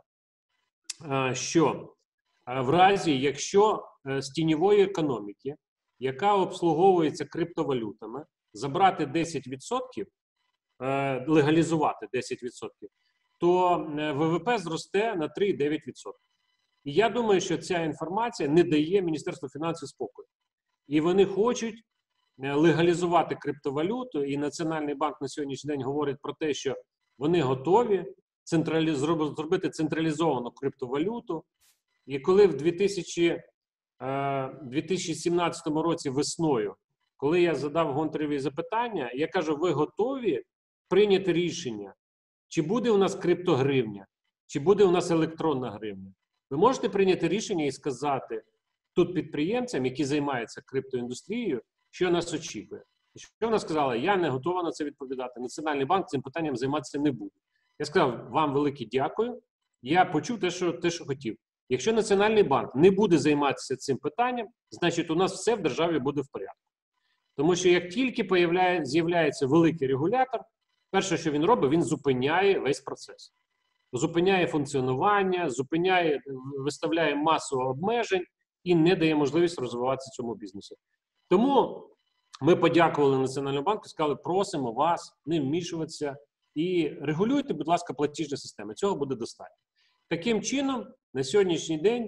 що в разі, якщо з тіньової економіки, яка обслуговується криптовалютами, забрати 10%, легалізувати 10%, то ВВП зросте на 3,9%. І я думаю, що ця інформація не дає Міністерству фінансів спокою. І вони хочуть легалізувати криптовалюту, і Національний банк на сьогоднішній день говорить про те, що вони готові зробити централізовану криптовалюту. І коли в 2017 році весною, коли я задав Гонтареві запитання, я кажу, ви готові прийняти рішення, чи буде у нас криптогривня, чи буде у нас електронна гривня? Ви можете прийняти рішення і сказати тут підприємцям, які займаються криптоіндустрією, що нас очікує. І що вона сказала, я не готова на це відповідати. Національний банк цим питанням займатися не буде. Я сказав, вам велике дякую, я почув те, що хотів. Якщо Національний банк не буде займатися цим питанням, значить у нас все в державі буде в порядку. Тому що як тільки з'являється великий регулятор, перше, що він робить, він зупиняє весь процес. Зупиняє функціонування, виставляє масу обмежень і не дає можливість розвиватися цьому бізнесу. Тому ми подякували Національному банку і сказали, просимо вас не вмішуватися і регулюйте, будь ласка, платіжні системи. Цього буде достатньо. Таким чином, на сьогоднішній день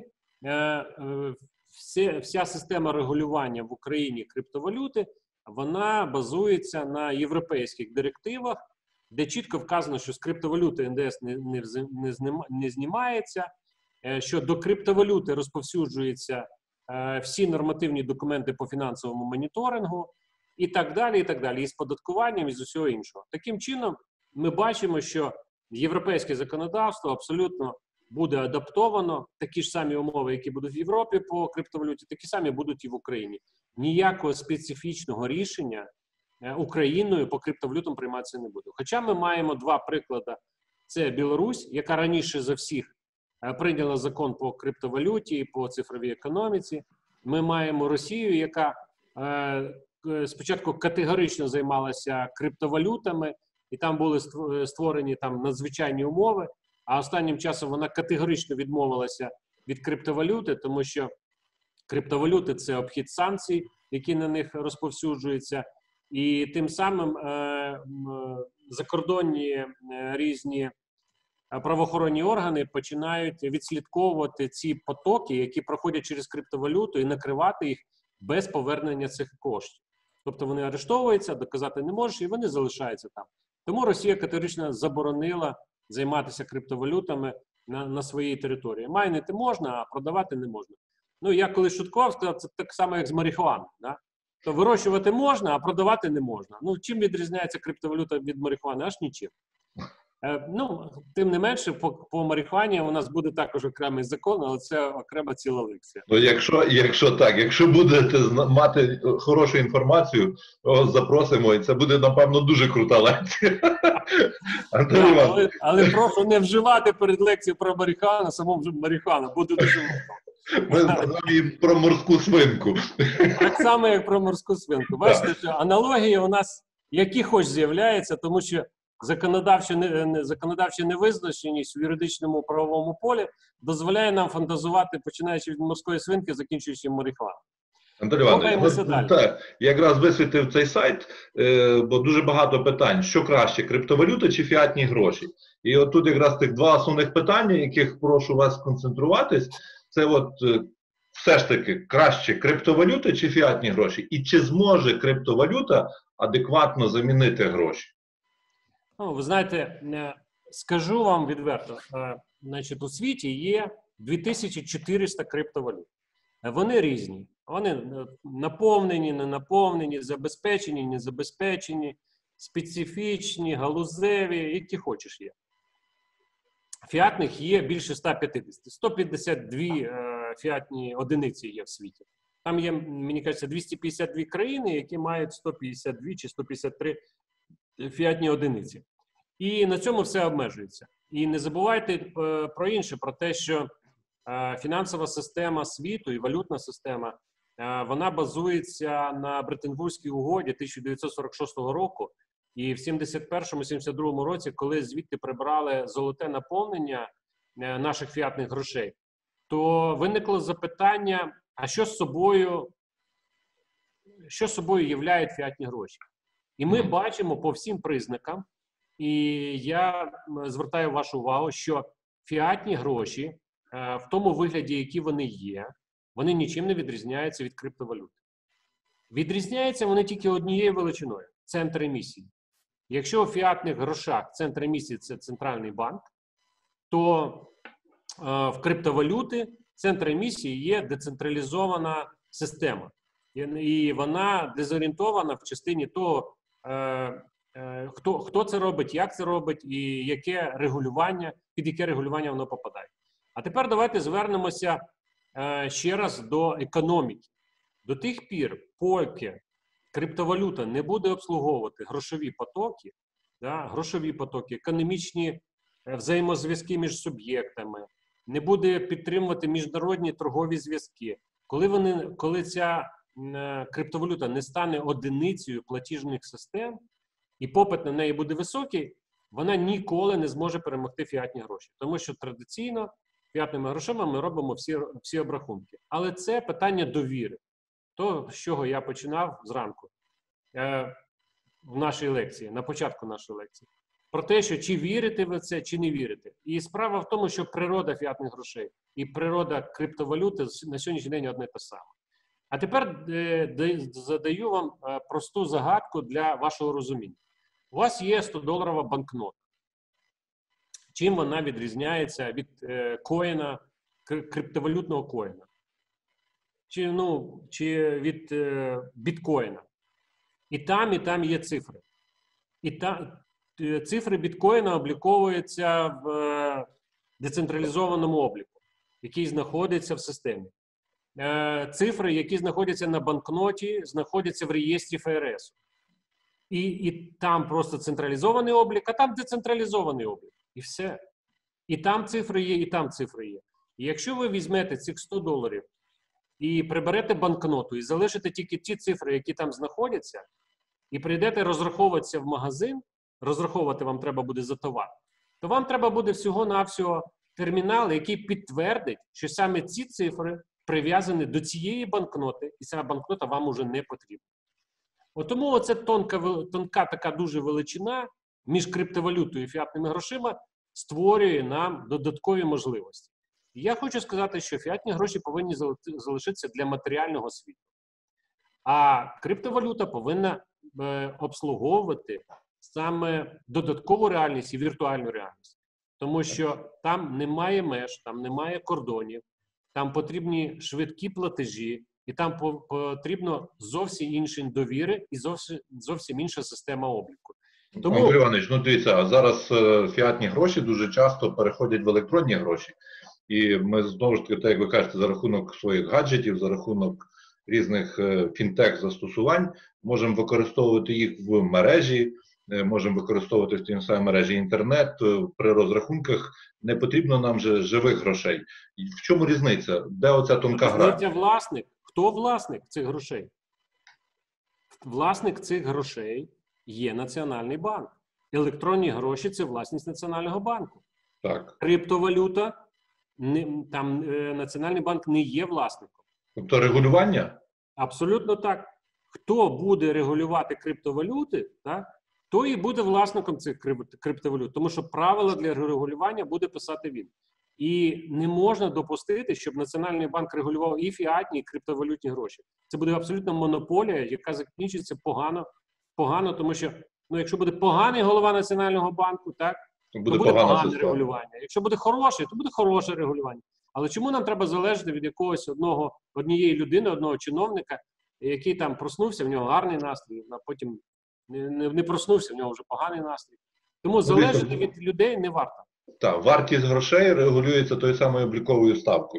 вся система регулювання в Україні криптовалюти, вона базується на європейських директивах, де чітко вказано, що з криптовалюти НДС не знімається, що до криптовалюти розповсюджуються всі нормативні документи по фінансовому моніторингу і так далі, і так далі, і з податкуванням, і з усього іншого. Таким чином, ми бачимо, що європейське законодавство абсолютно буде адаптовано, такі ж самі умови, які будуть в Європі по криптовалюті, такі самі будуть і в Україні. Ніякого специфічного рішення Україною по криптовалютам прийматися не буде. Хоча ми маємо два приклади. Це Білорусь, яка раніше за всіх прийняла закон по криптовалюті і по цифровій економіці. Ми маємо Росію, яка спочатку категорично займалася криптовалютами, і там були створені там надзвичайні умови, а останнім часом вона категорично відмовилася від криптовалюти, тому що криптовалюти – це обхід санкцій, які на них розповсюджуються, і тим самим закордонні різні правоохоронні органи починають відслідковувати ці потоки, які проходять через криптовалюту, і накривати їх без повернення цих коштів. Тобто вони арештовуються, доказати не можеш, і вони залишаються там. Тому Росія категорично заборонила займатися криптовалютами на своїй території. Майнити можна, а продавати не можна. Ну, я коли шуткував, сказав, це так само, як з марихуаною. Да? То вирощувати можна, а продавати не можна. Ну, чим відрізняється криптовалюта від марихуани? Аж нічим. Ну, тим не менше, по марихуані у нас буде також окремий закон, але це окрема ціла лекція. Ну, якщо будете мати хорошу інформацію, то запросимо, і це буде, напевно, дуже крута лекція. Але прошу не вживати перед лекцією про марихуану, самому марихуану, буде дуже мало. Ми знаємо про морську свинку. Так само, як про морську свинку. Бачите, що аналогії у нас які хоч з'являються, тому що законодавча невизначеність в юридичному правовому полі дозволяє нам фантазувати, починаючи від морської свинки, закінчуючи марихуаною. Анатолій Іванович, я якраз висвітив цей сайт, бо дуже багато питань. Що краще, криптовалюта чи фіатні гроші? І от тут якраз тих два основних питання, яких прошу вас сконцентруватись, це от все ж таки краще криптовалюта чи фіатні гроші? І чи зможе криптовалюта адекватно замінити гроші? Ну, ви знаєте, скажу вам відверто, значить, у світі є 2400 криптовалют. Вони різні. Вони наповнені, не наповнені, забезпечені, не забезпечені, специфічні, галузеві, які хочеш є. Фіатних є більше 150. 152 фіатні одиниці є в світі. Там є, мені кажеться, 252 країни, які мають 152 чи 153 фіатні одиниці. І на цьому все обмежується. І не забувайте про інше, про те, що фінансова система світу і валютна система, вона базується на Бреттон-Вудській угоді 1946 року. І в 71-72 році, коли звідти прибрали золоте наповнення наших фіатних грошей, то виникло запитання, а що собою являють фіатні гроші? І ми бачимо по всім признакам, і я звертаю вашу увагу, що фіатні гроші в тому вигляді, які вони є, вони нічим не відрізняються від криптовалют. Відрізняються вони тільки однією величиною – центр емісії. Якщо у фіатних грошах центр емісії – це центральний банк, то в криптовалюти центр емісії є децентралізована система. І вона дезорієнтована в частині того, хто це робить, як це робить і яке регулювання, під яке регулювання воно попадає. А тепер давайте звернемося ще раз до економіки. До тих пір, поки криптовалюта не буде обслуговувати грошові потоки, економічні взаємозв'язки між суб'єктами, не буде підтримувати міжнародні торгові зв'язки, коли ця криптовалюта не стане одиницею платіжних систем і попит на неї буде високий, вона ніколи не зможе перемогти фіатні гроші. Тому що традиційно фіатними грошима ми робимо всі обрахунки. Але це питання довіри. То, з чого я починав зранку в нашій лекції, на початку нашої лекції. про те, що чи вірите ви в це, чи не вірите. І справа в тому, що природа фіатних грошей і природа криптовалюти на сьогоднішній день одне те саме. А тепер задаю вам просту загадку для вашого розуміння. У вас є 100-доларова банкнота. Чим вона відрізняється від коїна, криптовалютного коїна? Чи від біткоїна? І там є цифри. І цифри біткоїна обліковуються в децентралізованому обліку, який знаходиться в системі. Цифри, які знаходяться на банкноті, знаходяться в реєстрі ФРС. І там просто централізований облік, а там децентралізований облік. І все. І там цифри є, і там цифри є. І якщо ви візьмете цих 100 доларів і приберете банкноту, і залишите тільки ті цифри, які там знаходяться, і прийдете розраховуватися в магазин, розраховувати вам треба буде за товар, то вам треба буде всього-навсього термінал, який підтвердить, що саме ці цифри прив'язані до цієї банкноти, і ця банкнота вам уже не потрібна. От тому оце тонка така дуже величина між криптовалютою і фіатними грошима створює нам додаткові можливості. І я хочу сказати, що фіатні гроші повинні залишитися для матеріального світу. А криптовалюта повинна обслуговувати саме додаткову реальність і віртуальну реальність. Тому що там немає меж, там немає кордонів, там потрібні швидкі платежі, і там потрібно зовсім інші довіри і зовсім інша система обліку. Тому... Андрій Іванович, дивіться, зараз фіатні гроші дуже часто переходять в електронні гроші. І ми знову ж таки, так як ви кажете, за рахунок своїх гаджетів, за рахунок різних фінтех-застосувань можемо використовувати їх в мережі, можемо використовувати в тій самій мережі інтернет, при розрахунках. Не потрібно нам же живих грошей. В чому різниця? Де оця тонка гра? Різниця власник. Хто власник цих грошей? Власник цих грошей є Національний банк. Електронні гроші – це власність Національного банку. Так. Криптовалюта, там Національний банк не є власником. Тобто регулювання? Абсолютно так. Хто буде регулювати криптовалюти, так, той і буде власником цих криптовалют. Тому що правила для регулювання буде писати він. І не можна допустити, щоб Національний банк регулював і фіатні, і криптовалютні гроші. Це буде абсолютно монополія, яка закінчиться погано, тому що якщо буде поганий голова Національного банку, так, то буде погане регулювання. Якщо буде хороший, то буде хороше регулювання. Але чому нам треба залежати від якогось однієї людини, одного чиновника, який там проснувся, в нього гарний настрій, а потім не проснувся, в нього вже поганий настрій. Тому залежати від людей не варто. Так, вартість грошей регулюється тою самою обліковою ставкою.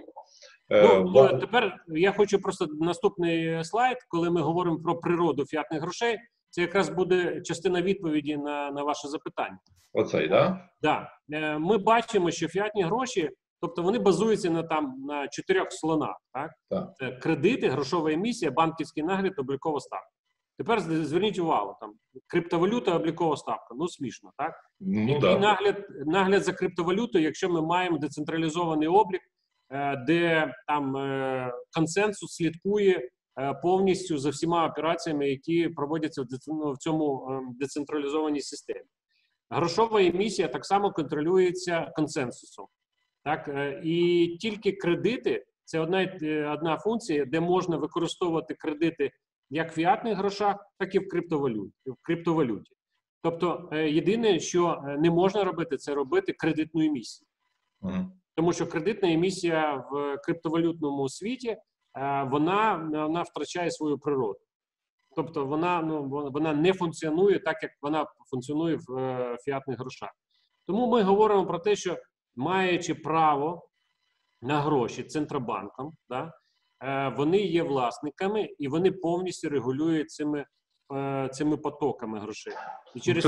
Тепер я хочу просто наступний слайд, коли ми говоримо про природу фіатних грошей, це якраз буде частина відповіді на ваше запитання. Оцей, так? Так. Ми бачимо, що фіатні гроші, тобто вони базуються на 4 слонах. Так? Це кредити, грошова емісія, банківський нагляд, облікова ставка. Тепер зверніть увагу, там криптовалюта, облікова ставка. Смішно, так? Який нагляд за криптовалютою, якщо ми маємо децентралізований облік, де там консенсус слідкує повністю за всіма операціями, які проводяться в цьому децентралізованій системі. Грошова емісія так само контролюється консенсусом. Так? І тільки кредити – це одна функція, де можна використовувати кредити як в фіатних грошах, так і в криптовалюті. Тобто єдине, що не можна робити, це робити кредитну емісію. Тому що кредитна емісія в криптовалютному світі, вона втрачає свою природу. Тобто вона не функціонує так, як вона функціонує в фіатних грошах. Тому ми говоримо про те, що маючи право на гроші Центробанком, вони є власниками і вони повністю регулюють цими потоками грошей. І через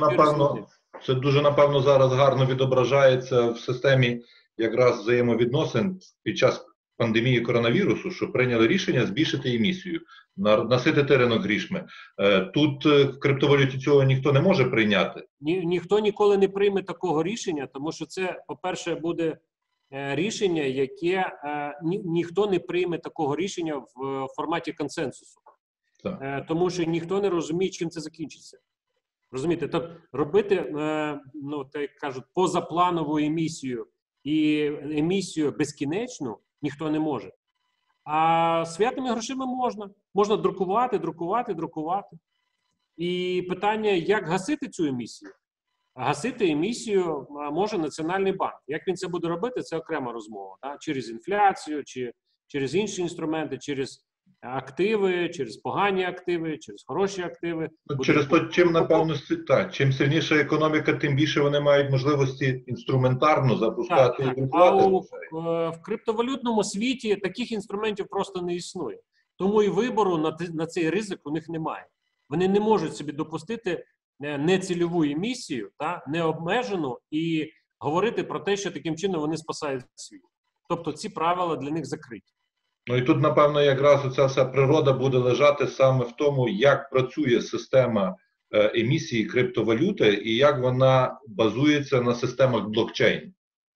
це дуже, напевно, зараз гарно відображається в системі якраз взаємовідносин під час пандемії коронавірусу, що прийняли рішення збільшити емісію, наситити ринок грішми. Тут в криптовалюті цього ніхто не може прийняти. Ніхто ніколи не прийме такого рішення, тому що це, по-перше, буде рішення, яке ніхто не прийме такого рішення в форматі консенсусу. Тому що ніхто не розуміє, чим це закінчиться. Розумієте? Тобто робити, ну, так як кажуть, позапланову емісію і емісію безкінечну ніхто не може. А з фіатними грошима можна. Можна друкувати, друкувати, друкувати. І питання, як гасити цю емісію? Гасити емісію може Національний банк. Як він це буде робити, це окрема розмова. Так? Через інфляцію, чи через інші інструменти, через активи, через погані активи, через хороші активи. Через те, чим, напевно, чим сильніша економіка, тим більше вони мають можливості інструментарно запускати і друкувати. А в криптовалютному світі таких інструментів просто не існує. Тому і вибору на цей ризик у них немає. Вони не можуть собі допустити нецільову емісію, необмежену, і говорити про те, що таким чином вони спасають світ. Тобто ці правила для них закриті. Ну і тут, напевно, якраз оця вся природа буде лежати саме в тому, як працює система емісії криптовалюти і як вона базується на системах блокчейн.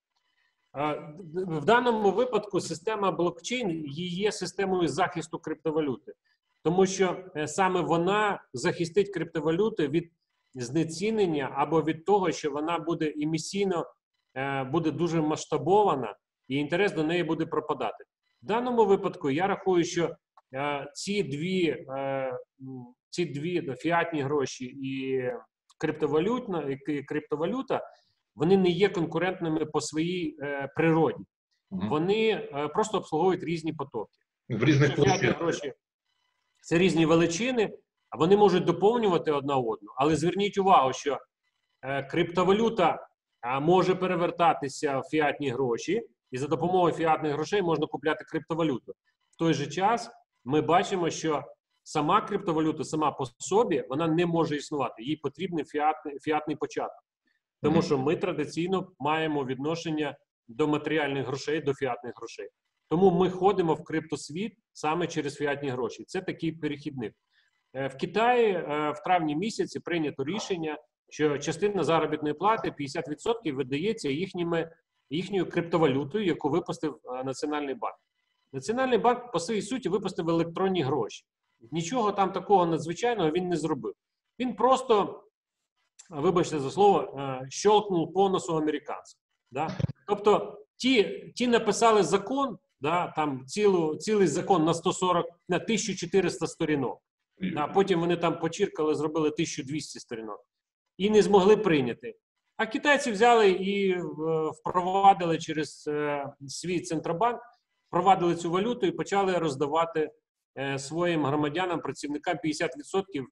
В даному випадку система блокчейн є системою захисту криптовалюти. Тому що саме вона захистить криптовалюти від знецінення або від того, що вона буде емісійно, буде дуже масштабована і інтерес до неї буде пропадати. В даному випадку я рахую, що ці дві фіатні гроші і криптовалюта, вони не є конкурентними по своїй природі. Вони просто обслуговують різні потоки. В різних фіатні гроші – це різні величини, а вони можуть доповнювати одна одну. Але зверніть увагу, що криптовалюта може перевертатися в фіатні гроші, і за допомогою фіатних грошей можна купляти криптовалюту. В той же час ми бачимо, що сама криптовалюта, сама по собі, вона не може існувати. Їй потрібний фіатний початок. Тому що ми традиційно маємо відношення до матеріальних грошей, до фіатних грошей. Тому ми ходимо в криптосвіт саме через фіатні гроші. Це такий перехідник. В Китаї в травні місяці прийнято рішення, що частина заробітної плати, 50%, видається їхньою криптовалютою, яку випустив Національний банк. Національний банк по своїй суті випустив електронні гроші. Нічого там такого надзвичайного він не зробив. Він просто, вибачте за слово, щелкнув по носу американців. Да? Тобто ті написали закон, да, там цілий закон на 1400 сторінок. А потім вони там почіркали, зробили 1200 сторінок. І не змогли прийняти. А китайці взяли і впровадили через свій Центробанк, впровадили цю валюту і почали роздавати своїм громадянам, працівникам 50%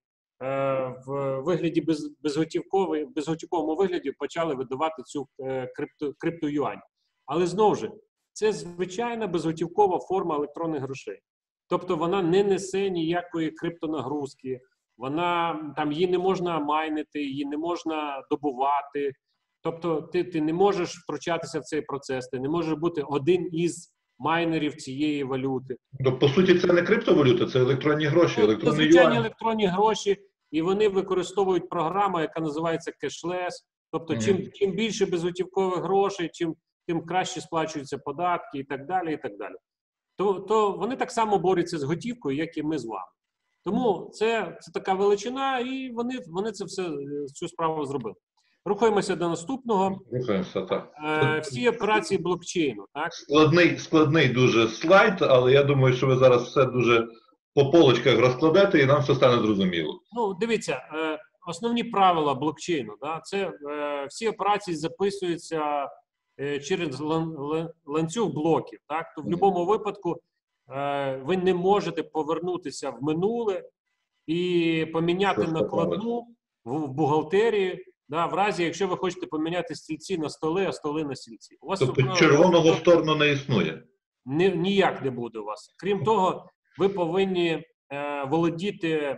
в вигляді безготівковому вигляді почали видавати цю криптоюань. Але знову ж, це звичайна безготівкова форма електронних грошей. Тобто вона не несе ніякої криптонагрузки, її не можна майнити, її не можна добувати. Тобто ти не можеш втручатися в цей процес, ти не можеш бути один із майнерів цієї валюти. По суті, це не криптовалюта, це електронні гроші, електронні звичайні електронні гроші, і вони використовують програму, яка називається кешлес. Тобто чим більше безготівкових грошей, тим краще сплачуються податки і так далі, і так далі. То вони так само борються з готівкою, як і ми з вами. Тому це така величина, і вони цю справу зробили. Рухаємося до наступного. Рухаємося, так. Всі операції блокчейну. Так? Складний дуже слайд, але я думаю, що ви зараз все дуже по полочках розкладете і нам все стане зрозуміло. Ну, дивіться, основні правила блокчейну. Да? Це всі операції записуються через ланцюг блоків. Так? То в будь-якому випадку ви не можете повернутися в минуле і поміняти накладну в бухгалтерії, да, в разі, якщо ви хочете поміняти стільці на столи, а столи на стільці. Тобто червоного сторону не існує? Ніяк не буде у вас. Крім того, ви повинні володіти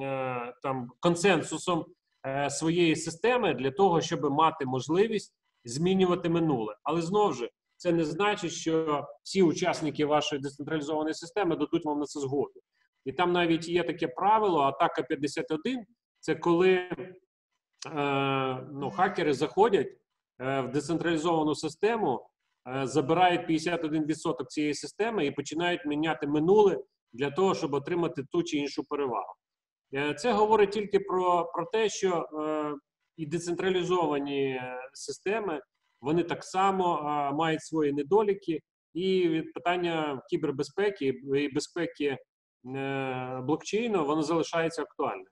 консенсусом своєї системи для того, щоб мати можливість змінювати минуле. Але знову ж, це не значить, що всі учасники вашої децентралізованої системи дадуть вам на це згоду. І там навіть є таке правило, атака 51, це коли хакери заходять в децентралізовану систему, забирають 51% цієї системи і починають міняти минуле для того, щоб отримати ту чи іншу перевагу. Це говорить тільки про те, що і децентралізовані системи, вони так само мають свої недоліки, і питання кібербезпеки і безпеки блокчейну, воно залишається актуальним.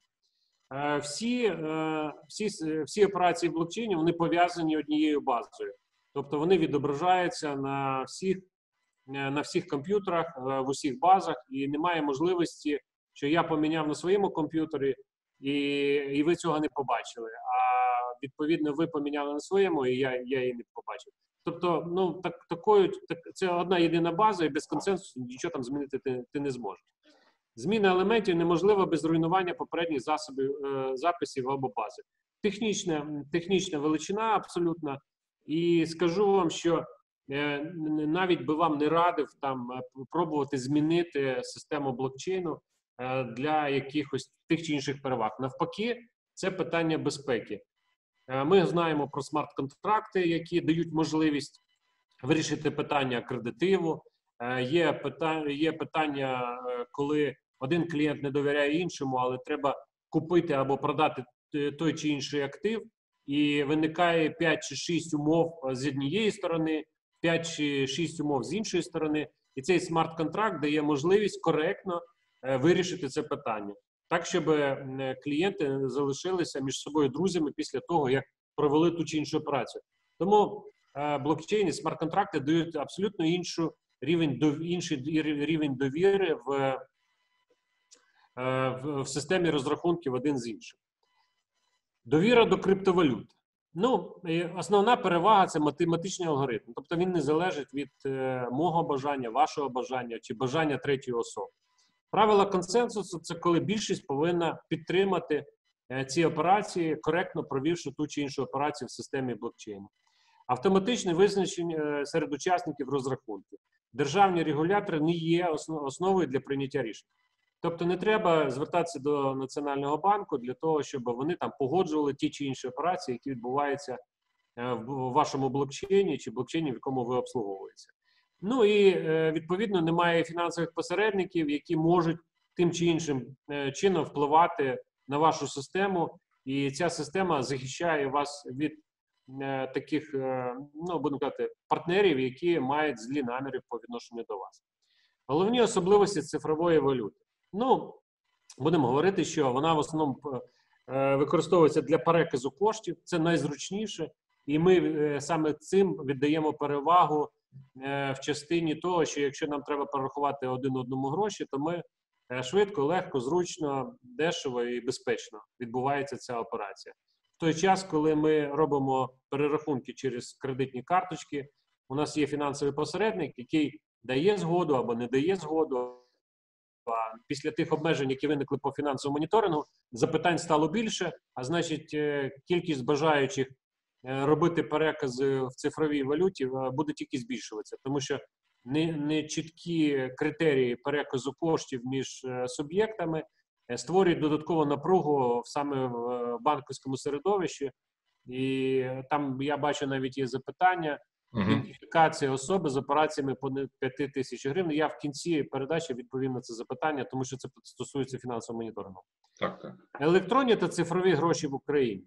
Всі операції в блокчейні, вони пов'язані однією базою. Тобто вони відображаються на всіх комп'ютерах, в усіх базах, і немає можливості, що я поміняв на своєму комп'ютері, і ви цього не побачили. А відповідно, ви поміняли на своєму, і я її не побачив. Тобто, ну, це одна єдина база, і без консенсусу нічого там змінити ти не зможеш. Зміна елементів неможлива без руйнування попередніх записів або бази. Технічна величина абсолютно. І скажу вам, що навіть би вам не радив там пробувати змінити систему блокчейну для якихось тих чи інших переваг. Навпаки, це питання безпеки. Ми знаємо про смарт-контракти, які дають можливість вирішити питання акредитиву. Є питання, коли один клієнт не довіряє іншому, але треба купити або продати той чи інший актив, і виникає 5 чи 6 умов з однієї сторони, 5 чи 6 умов з іншої сторони, і цей смарт-контракт дає можливість коректно вирішити це питання. Так, щоб клієнти залишилися між собою друзями після того, як провели ту чи іншу операцію. Тому блокчейн і смарт-контракти дають абсолютно інший рівень довіри в системі розрахунків один з іншим. Довіра до криптовалют. Ну, основна перевага – це математичний алгоритм. Тобто він не залежить від мого бажання, вашого бажання чи бажання третьої особи. Правила консенсусу – це коли більшість повинна підтримати ці операції, коректно провівши ту чи іншу операцію в системі блокчейну. Автоматичне визначення серед учасників розрахунків. Державні регулятори не є основою для прийняття рішень. Тобто не треба звертатися до Національного банку для того, щоб вони там погоджували ті чи інші операції, які відбуваються в вашому блокчейні чи блокчейні, в якому ви обслуговуєтеся. Ну і відповідно немає фінансових посередників, які можуть тим чи іншим чином впливати на вашу систему, і ця система захищає вас від таких, ну, будемо казати, партнерів, які мають злі наміри по відношенню до вас. Головні особливості цифрової валюти. Ну, будемо говорити, що вона в основному використовується для переказу коштів, це найзручніше, і ми саме цим віддаємо перевагу в частині того, що якщо нам треба перерахувати один одному гроші, то ми швидко, легко, зручно, дешево і безпечно відбувається ця операція. В той час, коли ми робимо перерахунки через кредитні карточки, у нас є фінансовий посередник, який дає згоду або не дає згоду. Після тих обмежень, які виникли по фінансовому моніторингу, запитань стало більше, а значить кількість бажаючих робити перекази в цифровій валюті буде тільки збільшуватися, тому що не чіткі критерії переказу коштів між суб'єктами створюють додаткову напругу саме в банківському середовищі. І там, я бачу, навіть є запитання, ідентифікація особи з операціями по 5 тисяч гривень. Я в кінці передачі відповім на це запитання, тому що це стосується фінансового моніторингу. Так. Електронні та цифрові гроші в Україні.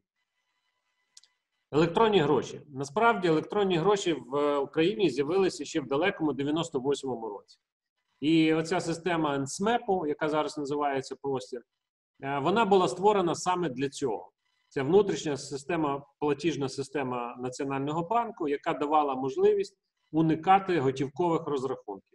Електронні гроші. Насправді, електронні гроші в Україні з'явилися ще в далекому 98-му році. І оця система NSMEP, яка зараз називається «Простір», вона була створена саме для цього. Це внутрішня система, платіжна система Національного банку, яка давала можливість уникати готівкових розрахунків.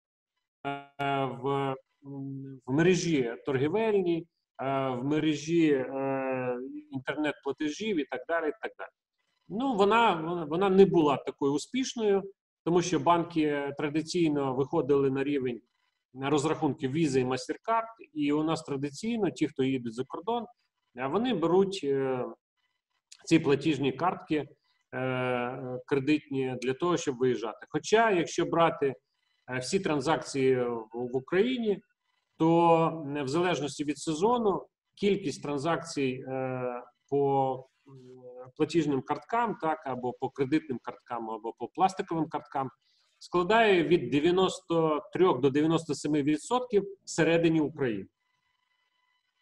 В мережі торгівельній, в мережі інтернет-платежів і так далі, і так далі. Ну, вона не була такою успішною, тому що банки традиційно виходили на рівень розрахунків Visa і MasterCard, і у нас традиційно, ті, хто їдуть за кордон, вони беруть ці платіжні картки кредитні для того, щоб виїжджати. Хоча, якщо брати всі транзакції в Україні, то в залежності від сезону кількість транзакцій по платіжним карткам, так, або по кредитним карткам, або по пластиковим карткам складає від 93 до 97% всередині України.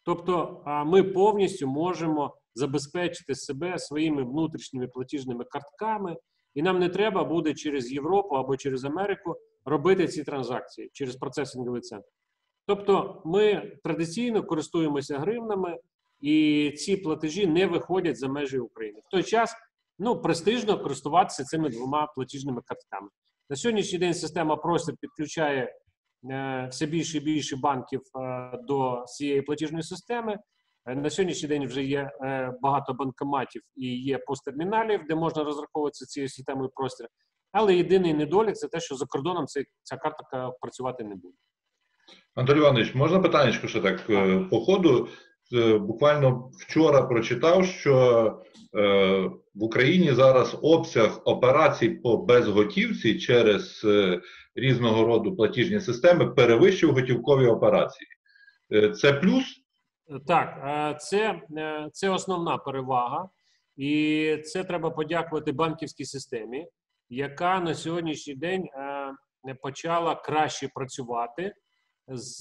Тобто ми повністю можемо забезпечити себе своїми внутрішніми платіжними картками, і нам не треба буде через Європу або через Америку робити ці транзакції через процесинговий центр. Тобто ми традиційно користуємося гривнами, і ці платежі не виходять за межі України. В той час престижно користуватися цими двома платіжними картками. На сьогоднішній день система Простір підключає все більше і більше банків до цієї платіжної системи. На сьогоднішній день вже є багато банкоматів і є посттерміналів, де можна розраховуватися цією системою Простір. Але єдиний недолік – це те, що за кордоном ця картка працювати не буде. Анатолій Іванович, можна питаннячко ще так по ходу? Буквально вчора прочитав, що в Україні зараз обсяг операцій по безготівці через різного роду платіжні системи перевищив готівкові операції. Це плюс? Так, це основна перевага. І це треба подякувати банківській системі, яка на сьогоднішній день почала краще працювати з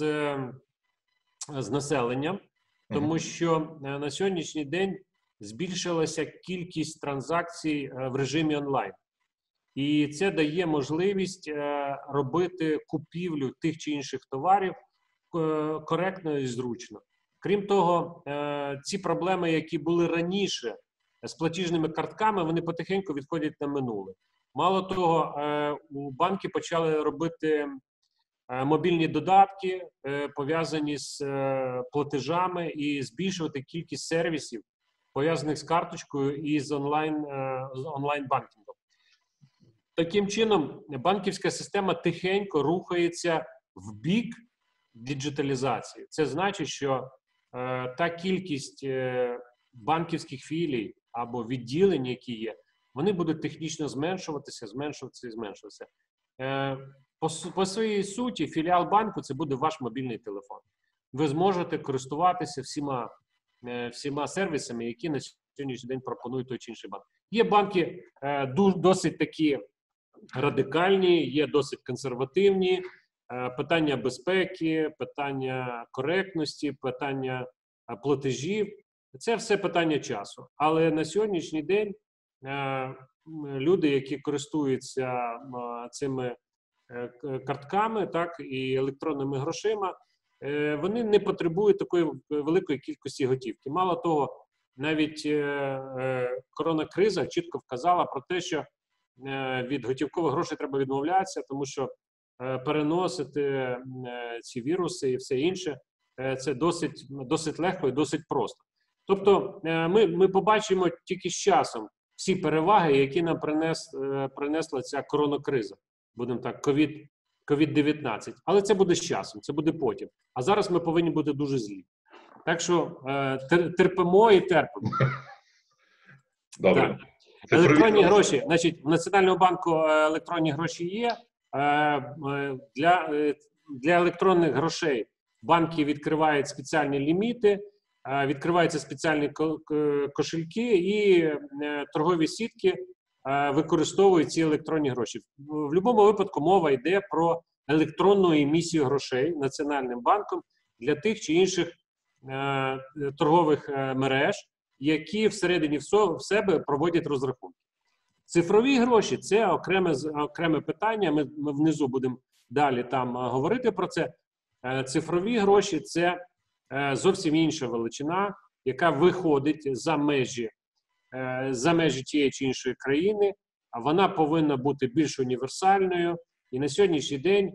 населенням. Тому що на сьогоднішній день збільшилася кількість транзакцій в режимі онлайн. І це дає можливість робити купівлю тих чи інших товарів коректно і зручно. Крім того, ці проблеми, які були раніше з платіжними картками, вони потихеньку відходять на минуле. Мало того, банки почали робити мобільні додатки, пов'язані з платежами, і збільшувати кількість сервісів, пов'язаних з карточкою і з онлайн-банкінгом. Таким чином, банківська система тихенько рухається в бік діджиталізації. Це значить, що та кількість банківських філій або відділень, які є, вони будуть технічно зменшуватися. По своїй суті, філіал банку – це буде ваш мобільний телефон. Ви зможете користуватися всіма сервісами, які на сьогоднішній день пропонують той чи інший банк. Є банки досить такі радикальні, є досить консервативні. Питання безпеки, питання коректності, питання платежів – це все питання часу. Але на сьогоднішній день люди, які користуються цими картками, так, і електронними грошима, вони не потребують такої великої кількості готівки. Мало того, навіть коронакриза чітко вказала про те, що від готівкових грошей треба відмовлятися, тому що переносити ці віруси і все інше – це досить легко і досить просто. Тобто ми побачимо тільки з часом всі переваги, які нам принесла ця коронакриза. Будемо так, COVID-19. Але це буде з часом, це буде потім. А зараз ми повинні бути дуже злі. Так що терпимо і терпимо. Добре. Електронні гроші. Значить, в Національному банку електронні гроші є. Для електронних грошей банки відкривають спеціальні ліміти, відкриваються спеціальні кошельки, і торгові сітки використовують ці електронні гроші. В будь-якому випадку мова йде про електронну емісію грошей Національним банком для тих чи інших торгових мереж, які всередині в себе проводять розрахунки. Цифрові гроші – це окреме питання, ми внизу будемо далі там говорити про це. Цифрові гроші – це зовсім інша величина, яка виходить за межі тієї чи іншої країни, а вона повинна бути більш універсальною. І на сьогоднішній день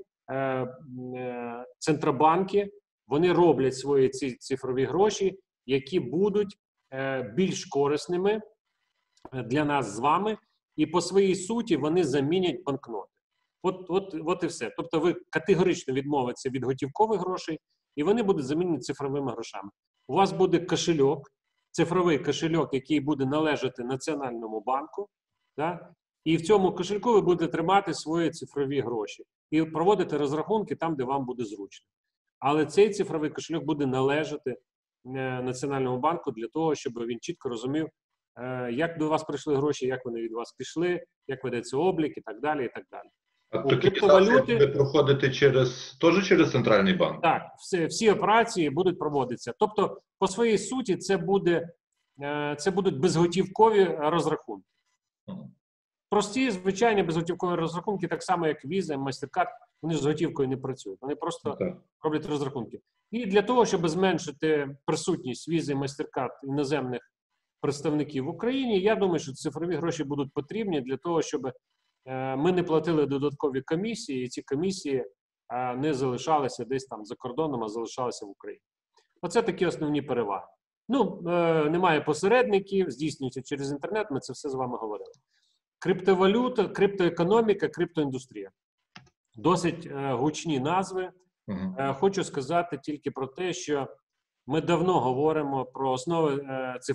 центробанки, вони роблять свої ці цифрові гроші, які будуть більш корисними для нас з вами, і по своїй суті вони замінять банкноти. От і все. Тобто ви категорично відмовитеся від готівкових грошей, і вони будуть замінені цифровими грошами. У вас буде кошельок, цифровий кошельок, який буде належати Національному банку, да? І в цьому кошельку ви будете тримати свої цифрові гроші і проводити розрахунки там, де вам буде зручно. Але цей цифровий кошельок буде належати Національному банку для того, щоб він чітко розумів, як до вас прийшли гроші, як вони від вас пішли, як ведеться облік і так далі, і так далі. А У токенізація криптовалюти буде проходити теж через центральний банк? так, всі операції будуть проводитися. Тобто, по своїй суті, це будуть безготівкові розрахунки. Прості, звичайні безготівкові розрахунки, так само, як Visa, MasterCard, вони з готівкою не працюють. Вони просто роблять розрахунки. І для того, щоб зменшити присутність Visa, MasterCard іноземних представників в Україні, я думаю, що цифрові гроші будуть потрібні для того, щоб ми не платили додаткові комісії, і ці комісії не залишалися десь там за кордоном, а залишалися в Україні. Оце такі основні переваги. Немає посередників, здійснюється через інтернет, ми це все з вами говорили. Криптовалюта, криптоекономіка, криптоіндустрія. Досить гучні назви. Хочу сказати тільки про те, що ми давно говоримо про основи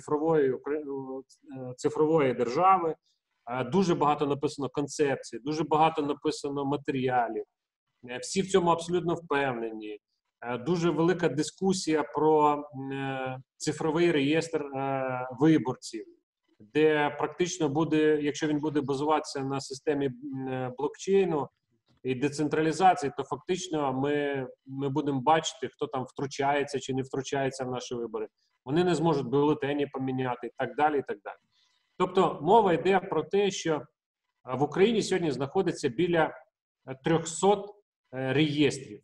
цифрової держави. Дуже багато написано концепцій, дуже багато написано матеріалів. Всі в цьому абсолютно впевнені. Дуже велика дискусія про цифровий реєстр виборців, де практично буде, якщо він буде базуватися на системі блокчейну і децентралізації, то фактично ми будемо бачити, хто там втручається чи не втручається в наші вибори. Вони не зможуть бюлетені поміняти і так далі, і так далі. Тобто мова йде про те, що в Україні сьогодні знаходиться біля 300 реєстрів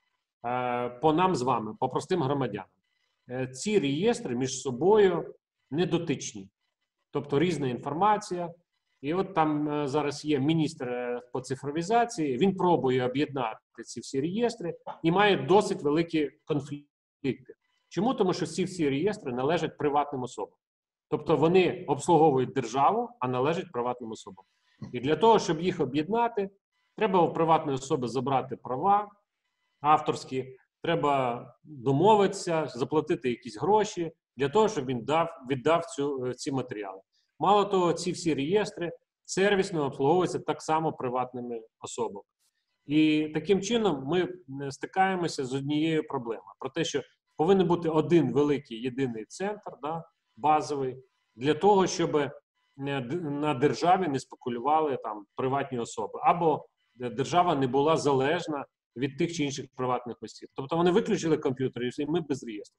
по нам з вами, по простим громадянам. Ці реєстри між собою не дотичні. Тобто різна інформація. І от там зараз є міністр по цифровізації, він пробує об'єднати ці всі реєстри і має досить великі конфлікти. Чому? Тому що ці всі реєстри належать приватним особам. Тобто вони обслуговують державу, а належать приватним особам. І для того, щоб їх об'єднати, треба у приватної особи забрати права авторські, треба домовитися, заплатити якісь гроші для того, щоб він віддав ці матеріали. Мало того, ці всі реєстри сервісно обслуговуються так само приватними особами. І таким чином ми стикаємося з однією проблемою. Про те, що повинен бути один великий єдиний центр, базовий, для того, щоб на державі не спекулювали там приватні особи. Або держава не була залежна від тих чи інших приватних осіб. Тобто вони виключили комп'ютери, і ми без реєстру.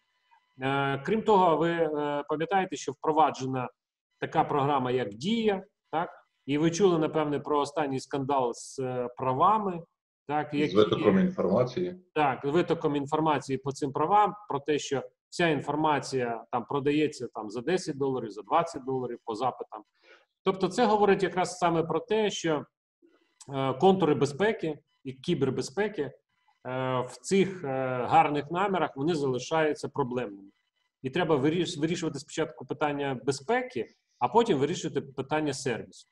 Крім того, ви пам'ятаєте, що впроваджена така програма, як «Дія», так? І ви чули, напевне, про останній скандал з правами. Так, з витоком інформації. Так, витоком інформації по цим правам, про те, що вся інформація там продається там, за $10, за $20 по запитам. Тобто це говорить якраз саме про те, що контури безпеки і кібербезпеки в цих гарних намірах вони залишаються проблемними. І треба вирішувати спочатку питання безпеки, а потім вирішувати питання сервісу.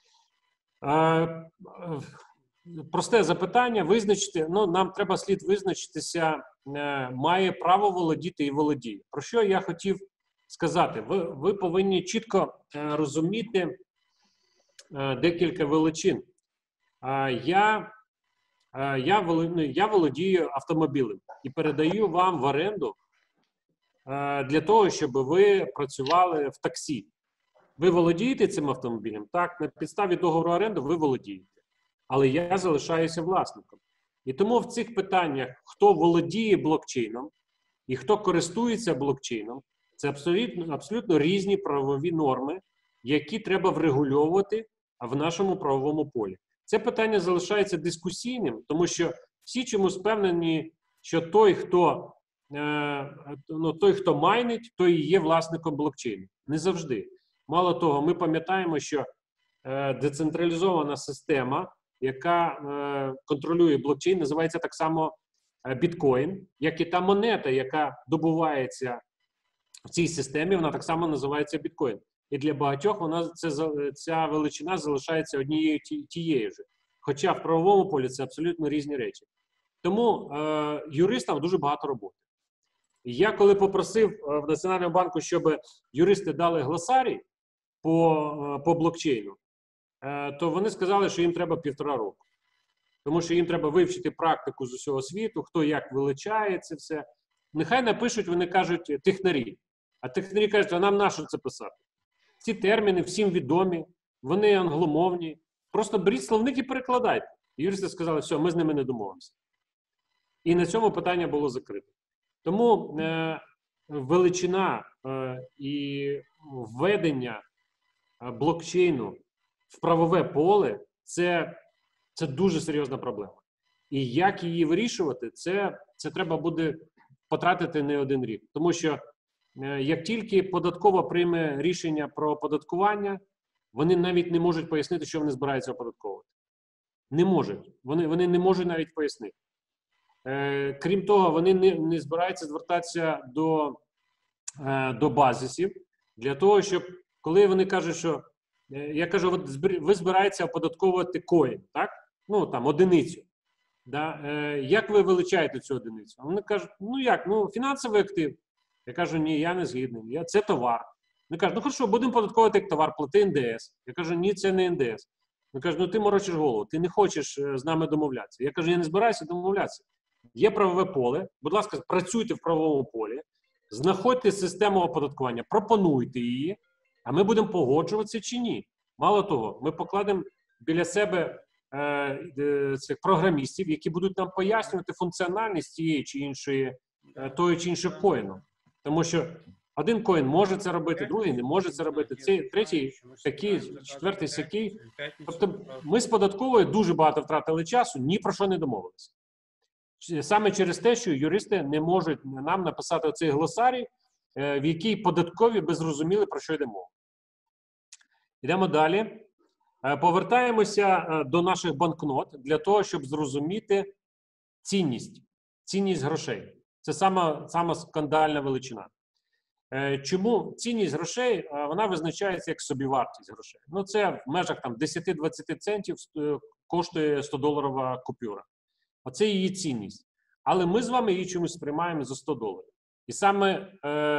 Просте запитання, визначити, нам треба слід визначитися, має право володіти і володіє. Про що я хотів сказати? Ви повинні чітко розуміти декілька величин. Я володію автомобілем і передаю вам в оренду для того, щоб ви працювали в таксі. Ви володієте цим автомобілем? Так, на підставі договору оренди ви володієте. Але я залишаюся власником. І тому в цих питаннях, хто володіє блокчейном і хто користується блокчейном, це абсолютно різні правові норми, які треба врегульовувати в нашому правовому полі. Це питання залишається дискусійним, тому що всі чомусь впевнені, що той, хто майнить, той і є власником блокчейну. Не завжди. Мало того, ми пам'ятаємо, що децентралізована система, яка контролює блокчейн, називається так само біткоін, як і та монета, яка добувається в цій системі, вона так само називається біткоін. І для багатьох ця величина залишається однією тією ж. Хоча в правовому полі це абсолютно різні речі. Тому юристам дуже багато роботи. І я коли попросив в Національному банку, щоб юристи дали глосарій по блокчейну, то вони сказали, що їм треба 1,5 року. Тому що їм треба вивчити практику з усього світу, хто як величає це все. Нехай напишуть, вони кажуть, технарі. А технарі кажуть, а нам нащо це писати? Ці терміни всім відомі, вони англомовні, Просто беріть словник і перекладайте. Юристи сказали, все, ми з ними не домовимося. І на цьому питання було закрите. Тому величина і введення блокчейну в правове поле – це дуже серйозна проблема. І як її вирішувати, це треба буде потратити не один рік. Тому що як тільки податкова прийме рішення про оподаткування, вони навіть не можуть пояснити, що вони збираються оподатковувати. Не можуть. Вони не можуть навіть пояснити. Крім того, вони не збираються звертатися до базисів для того, щоб, коли вони кажуть, що, я кажу, от ви збираєтеся оподатковувати коін, так? Ну, там, одиницю. Да? Як ви величаєте цю одиницю? Вони кажуть, ну як, ну фінансовий актив. Я кажу, ні, я не згідний, це товар. Вони кажуть, ну хорошо, будемо податковувати як товар, плати НДС. Я кажу, ні, це не НДС. Вони кажуть, ну ти морочиш голову, ти не хочеш з нами домовлятися. Я кажу, я не збираюся домовлятися. Є правове поле, будь ласка, працюйте в правовому полі, знаходьте систему оподаткування, пропонуйте її, а ми будемо погоджуватися чи ні. Мало того, ми покладемо біля себе цих програмістів, які будуть нам пояснювати функціональність тієї чи іншої, тої чи іншого коїну. Тому що один коін може це робити, другий не може це робити, цей третій такий, четвертий сякий. Тобто ми з податковою дуже багато втратили часу, ні про що не домовилися. Саме через те, що юристи не можуть нам написати оцей глосарій, в якій податкові би зрозуміли, про що йде мова. Йдемо далі. Повертаємося до наших банкнот для того, щоб зрозуміти цінність грошей. Це сама скандальна величина. Чому цінність грошей, вона визначається як собівартість грошей. Ну, це в межах там 10-20 центів коштує $100 купюра. Оце її цінність. Але ми з вами її чомусь сприймаємо за $100. І саме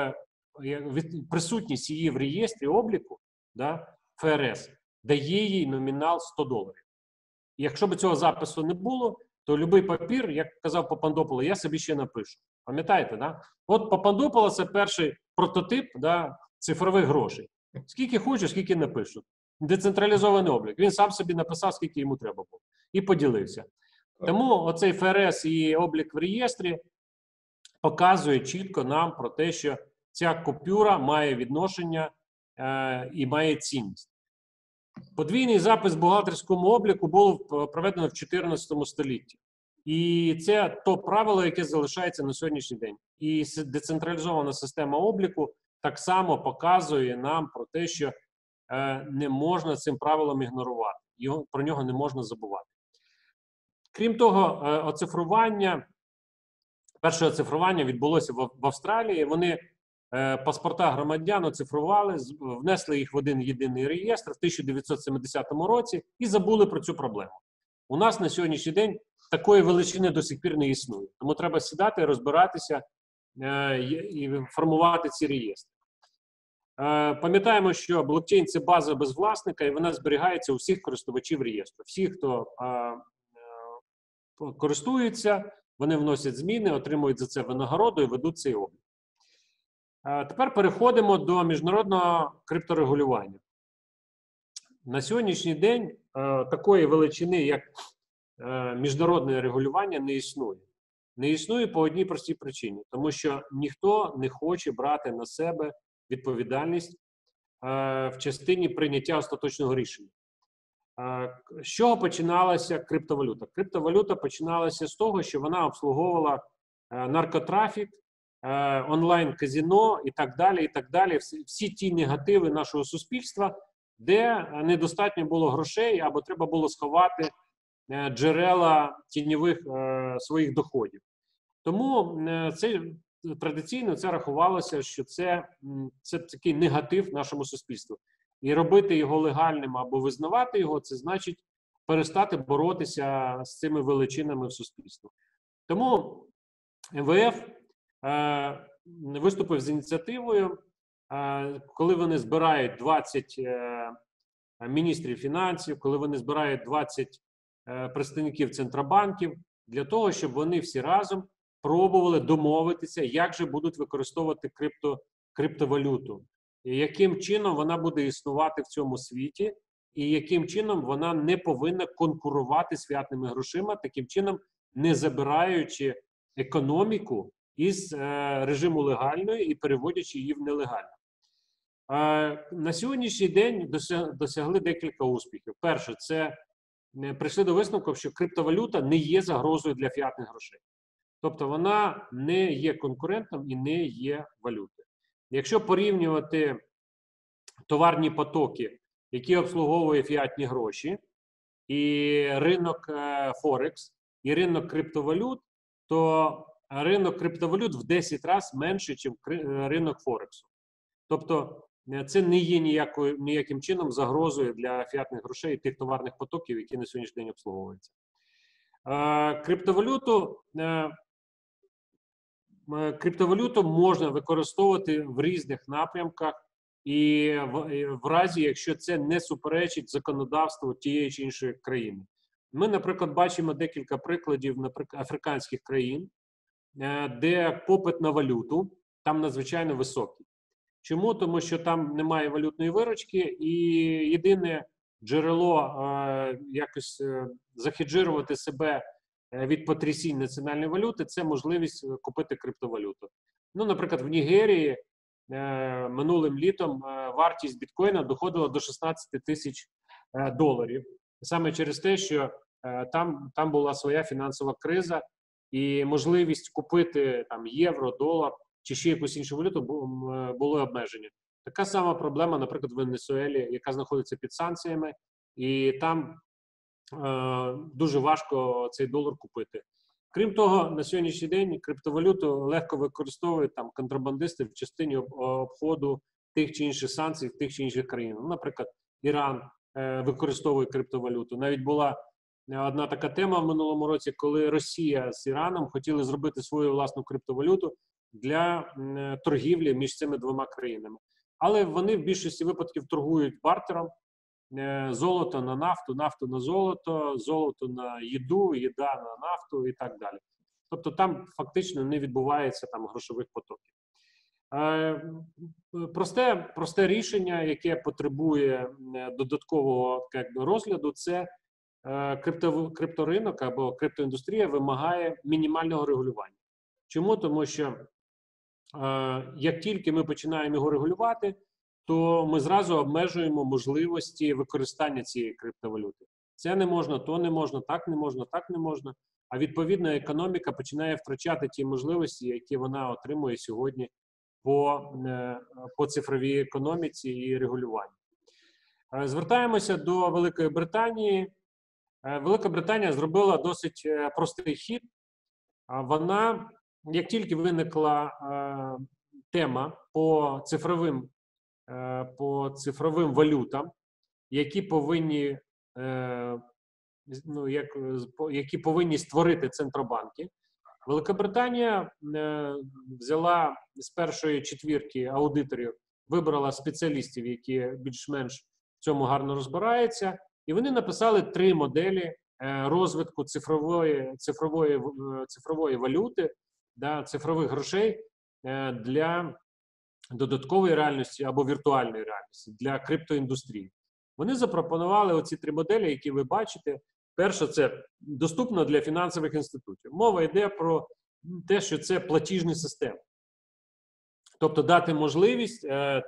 присутність її в реєстрі обліку, да, ФРС, дає їй номінал $100. І якщо б цього запису не було, то будь-який папір, як казав Папандополо, я собі ще напишу. Пам'ятаєте, да? От Папандополо – це перший прототип, да, цифрових грошей. Скільки хочу, скільки напишу. Децентралізований облік. Він сам собі написав, скільки йому треба було. І поділився. Тому оцей ФРС і облік в реєстрі показує чітко нам про те, що ця купюра має відношення і має цінність. Подвійний запис в бухгалтерському обліку було проведено в 14 столітті. І це то правило, яке залишається на сьогоднішній день. І децентралізована система обліку так само показує нам про те, що не можна цим правилом ігнорувати. Про нього не можна забувати. Крім того, перше оцифрування відбулося в Австралії. Вони паспорта громадян оцифрували, внесли їх в один єдиний реєстр в 1970 році і забули про цю проблему. У нас на сьогоднішній день такої величини до сих пір не існує. Тому треба сідати, розбиратися і формувати ці реєстри. Пам'ятаємо, що блокчейн – це база без власника, і вона зберігається у всіх користувачів реєстру. Всі, хто користуються, вони вносять зміни, отримують за це винагороду і ведуть цей облік. Тепер переходимо до міжнародного крипторегулювання. На сьогоднішній день такої величини, як міжнародне регулювання, не існує. Не існує по одній простій причині. Тому що ніхто не хоче брати на себе відповідальність в частині прийняття остаточного рішення. З чого починалася криптовалюта? Криптовалюта починалася з того, що вона обслуговувала наркотрафік, онлайн-казино і так далі, і так далі. Всі ті негативи нашого суспільства, де недостатньо було грошей або треба було сховати джерела тіньових своїх доходів. Тому традиційно це рахувалося, що це такий негатив нашому суспільству. І робити його легальним або визнавати його, це значить перестати боротися з цими величинами в суспільстві. Тому МВФ виступив з ініціативою, коли вони збирають 20 міністрів фінансів, коли вони збирають 20 представників центробанків, для того, щоб вони всі разом пробували домовитися, як же будуть використовувати криптовалюту, і яким чином вона буде існувати в цьому світі, і яким чином вона не повинна конкурувати з фіатними грошима, таким чином не забираючи економіку із режиму легальної і переводячи її в нелегальну. На сьогоднішній день досягли декілька успіхів. Перше, це прийшли до висновку, що криптовалюта не є загрозою для фіатних грошей. Тобто вона не є конкурентом і не є валютою. Якщо порівнювати товарні потоки, які обслуговує фіатні гроші, і ринок Форекс, і ринок криптовалют, то ринок криптовалют в 10 разів менше, ніж ринок Форексу. Тобто це не є ніяким чином загрозою для фіатних грошей і тих товарних потоків, які на сьогоднішній день обслуговуються. Криптовалюту можна використовувати в різних напрямках і в разі, якщо це не суперечить законодавству тієї чи іншої країни. Ми, наприклад, бачимо декілька прикладів, наприклад, африканських країн, де попит на валюту там надзвичайно високий. Чому? Тому що там немає валютної виручки, і єдине джерело якось захеджирувати себе від потрясінь національної валюти – це можливість купити криптовалюту. Ну, наприклад, в Нігерії минулим літом вартість біткоїна доходила до 16 тисяч доларів. Саме через те, що там була своя фінансова криза, і можливість купити там євро, долар чи ще якусь іншу валюту були обмежені. Така сама проблема, наприклад, в Венесуелі, яка знаходиться під санкціями, і там дуже важко цей долар купити. Крім того, на сьогоднішній день криптовалюту легко використовують там контрабандисти в частині обходу тих чи інших санкцій в тих чи інших країн. Ну, наприклад, Іран використовує криптовалюту. Навіть була одна така тема в минулому році, коли Росія з Іраном хотіли зробити свою власну криптовалюту для торгівлі між цими двома країнами. Але вони в більшості випадків торгують бартером: золото на нафту, нафту на золото, золото на їду, їда на нафту і так далі. Тобто там фактично не відбувається там грошових потоків. Просте рішення, яке потребує додаткового розгляду, це крипторинок або криптоіндустрія вимагає мінімального регулювання. Чому? Тому що як тільки ми починаємо його регулювати, то ми зразу обмежуємо можливості використання цієї криптовалюти. Це не можна, то не можна, так не можна, так не можна. А відповідно економіка починає втрачати ті можливості, які вона отримує сьогодні по цифровій економіці і регулюванню. Звертаємося до Великої Британії. Велика Британія зробила досить простий хід. Вона, як тільки виникла тема по цифровим валютам, які повинні створити центробанки, Велика Британія взяла з першої четвірки аудиторів, вибрала спеціалістів, які більш-менш в цьому гарно розбираються, і вони написали 3 моделі розвитку цифрової валюти, цифрових грошей для додаткової реальності або віртуальної реальності, для криптоіндустрії. Вони запропонували оці 3 моделі, які ви бачите. Перше – це доступно для фінансових інститутів. Мова йде про те, що це платіжні системи. Тобто дати можливість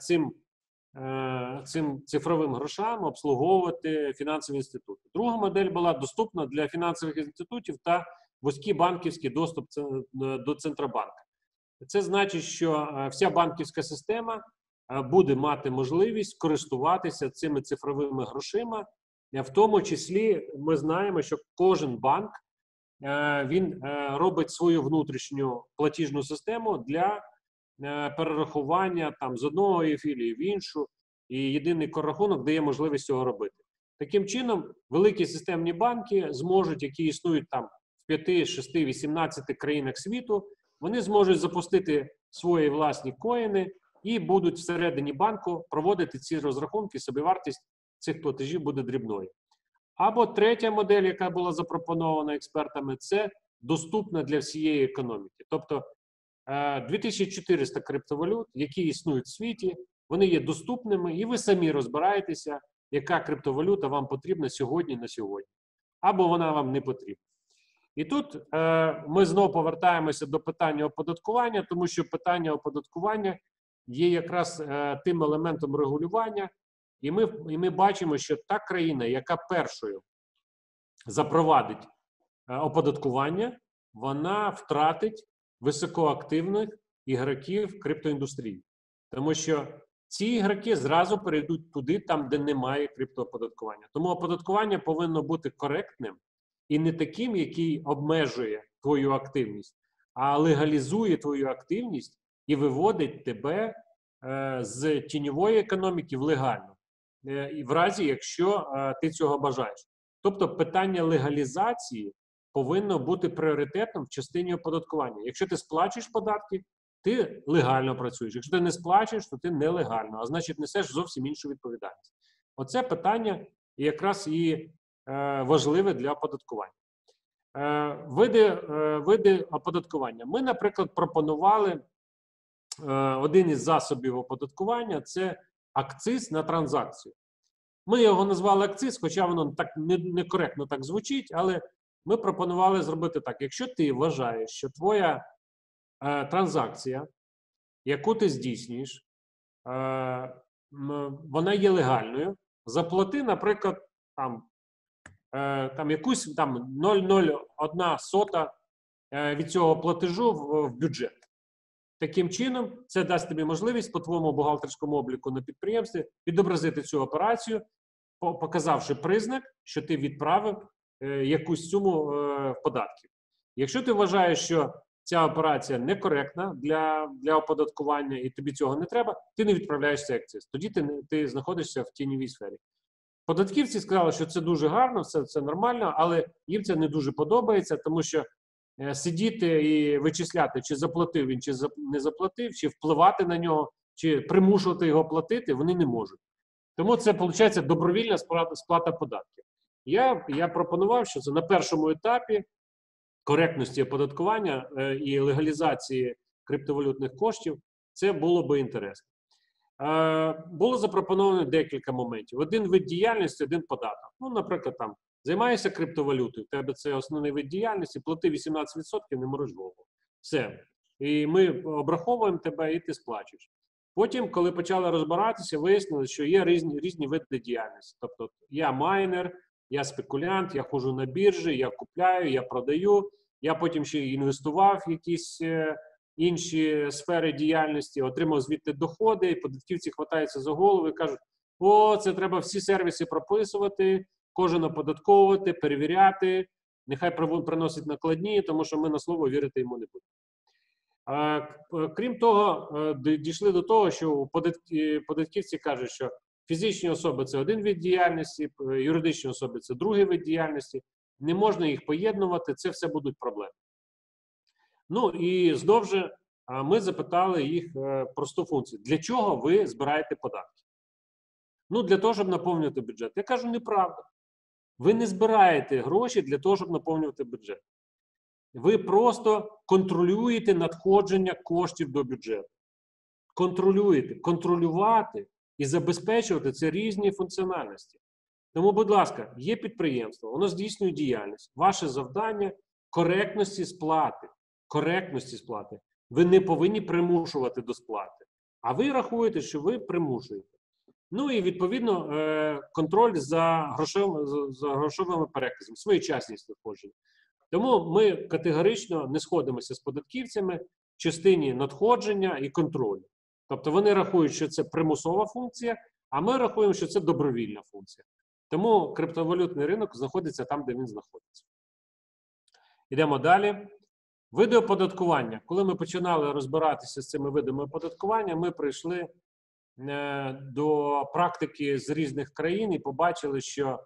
цим цифровим грошам обслуговувати фінансові інститути. Друга модель була доступна для фінансових інститутів та вузький банківський доступ до Центробанка. Це значить, що вся банківська система буде мати можливість користуватися цими цифровими грошима. В тому числі ми знаємо, що кожен банк він робить свою внутрішню платіжну систему для перерахування там з одної філії в іншу, і єдиний коррахунок дає можливість цього робити. Таким чином, великі системні банки зможуть, які існують там в 5, 6, 18 країнах світу, вони зможуть запустити свої власні коїни і будуть всередині банку проводити ці розрахунки, собівартість цих платежів буде дрібною. Або третя модель, яка була запропонована експертами, це доступна для всієї економіки. Тобто 2400 криптовалют, які існують в світі, вони є доступними, і ви самі розбираєтеся, яка криптовалюта вам потрібна сьогодні на сьогодні, або вона вам не потрібна. І тут ми знову повертаємося до питання оподаткування, тому що питання оподаткування є якраз тим елементом регулювання, і ми бачимо, що та країна, яка першою запровадить оподаткування, вона втратить високоактивних ігроків криптоіндустрії. Тому що ці ігроки зразу перейдуть туди, там, де немає криптооподаткування. Тому оподаткування повинно бути коректним і не таким, який обмежує твою активність, а легалізує твою активність і виводить тебе з тіньової економіки в легальну, в разі, якщо ти цього бажаєш. Тобто питання легалізації повинно бути пріоритетом в частині оподаткування. Якщо ти сплачуєш податки, ти легально працюєш. Якщо ти не сплачуєш, то ти нелегально, а значить несеш зовсім іншу відповідальність. Оце питання якраз і важливе для оподаткування. Види оподаткування. Ми, наприклад, пропонували один із засобів оподаткування – це акциз на транзакцію. Ми його назвали акциз, хоча воно так некоректно так звучить, але ми пропонували зробити так. Якщо ти вважаєш, що твоя транзакція, яку ти здійснюєш, вона є легальною, заплати, наприклад, там якусь там 0,01 від цього платежу в бюджет. Таким чином, це дасть тобі можливість по твоєму бухгалтерському обліку на підприємстві відобразити цю операцію, показавши признак, що ти відправив якусь суму податків. Якщо ти вважаєш, що ця операція некоректна для оподаткування і тобі цього не треба, ти не відправляєш цей акциз. Тоді ти знаходишся в тіньовій сфері. Податківці сказали, що це дуже гарно, це нормально, але їм це не дуже подобається, тому що сидіти і вичисляти, чи заплатив він, чи не заплатив, чи впливати на нього, чи примушувати його платити, вони не можуть. Тому це, виходить, добровільна сплата податків. Я пропонував, що це на першому етапі коректності оподаткування і легалізації криптовалютних коштів, це було би інтересно. Було запропоновано декілька моментів. Один вид діяльності, один податок. Ну, наприклад, там, займаєшся криптовалютою, в тебе це основний вид діяльності, плати 18%, не морож голову. Все. І ми обраховуємо тебе, і ти сплачуєш. Потім, коли почали розбиратися, вияснили, що є різні види діяльності. Тобто, я майнер, я спекулянт, я ходжу на біржі, я купляю, я продаю, я потім ще й інвестував в якісь інші сфери діяльності, отримав звідти доходи, і податківці хватаються за голову і кажуть, о, це треба всі сервіси прописувати, кожен оподатковувати, перевіряти, нехай приносить накладні, тому що ми на слово вірити йому не будемо. Крім того, дійшли до того, що податківці кажуть, що фізичні особи – це один вид діяльності, юридичні особи – це другий вид діяльності, не можна їх поєднувати, це все будуть проблеми. Ну і знову ж ми запитали їх просту функцію. Для чого ви збираєте податки? Ну, для того, щоб наповнювати бюджет. Я кажу, неправда. Ви не збираєте гроші для того, щоб наповнювати бюджет. Ви просто контролюєте надходження коштів до бюджету. Контролюєте. Контролювати і забезпечувати – це різні функціональності. Тому, будь ласка, є підприємство, воно здійснює діяльність. Ваше завдання – коректності сплати. Коректності сплати. Ви не повинні примушувати до сплати. А ви рахуєте, що ви примушуєте. Ну і, відповідно, контроль за грошовими переказами, своєчасність надходження. Тому ми категорично не сходимося з податківцями в частині надходження і контролю. Тобто вони рахують, що це примусова функція, а ми рахуємо, що це добровільна функція. Тому криптовалютний ринок знаходиться там, де він знаходиться. Йдемо далі. Види оподаткування. Коли ми починали розбиратися з цими видами оподаткування, ми прийшли до практики з різних країн і побачили, що,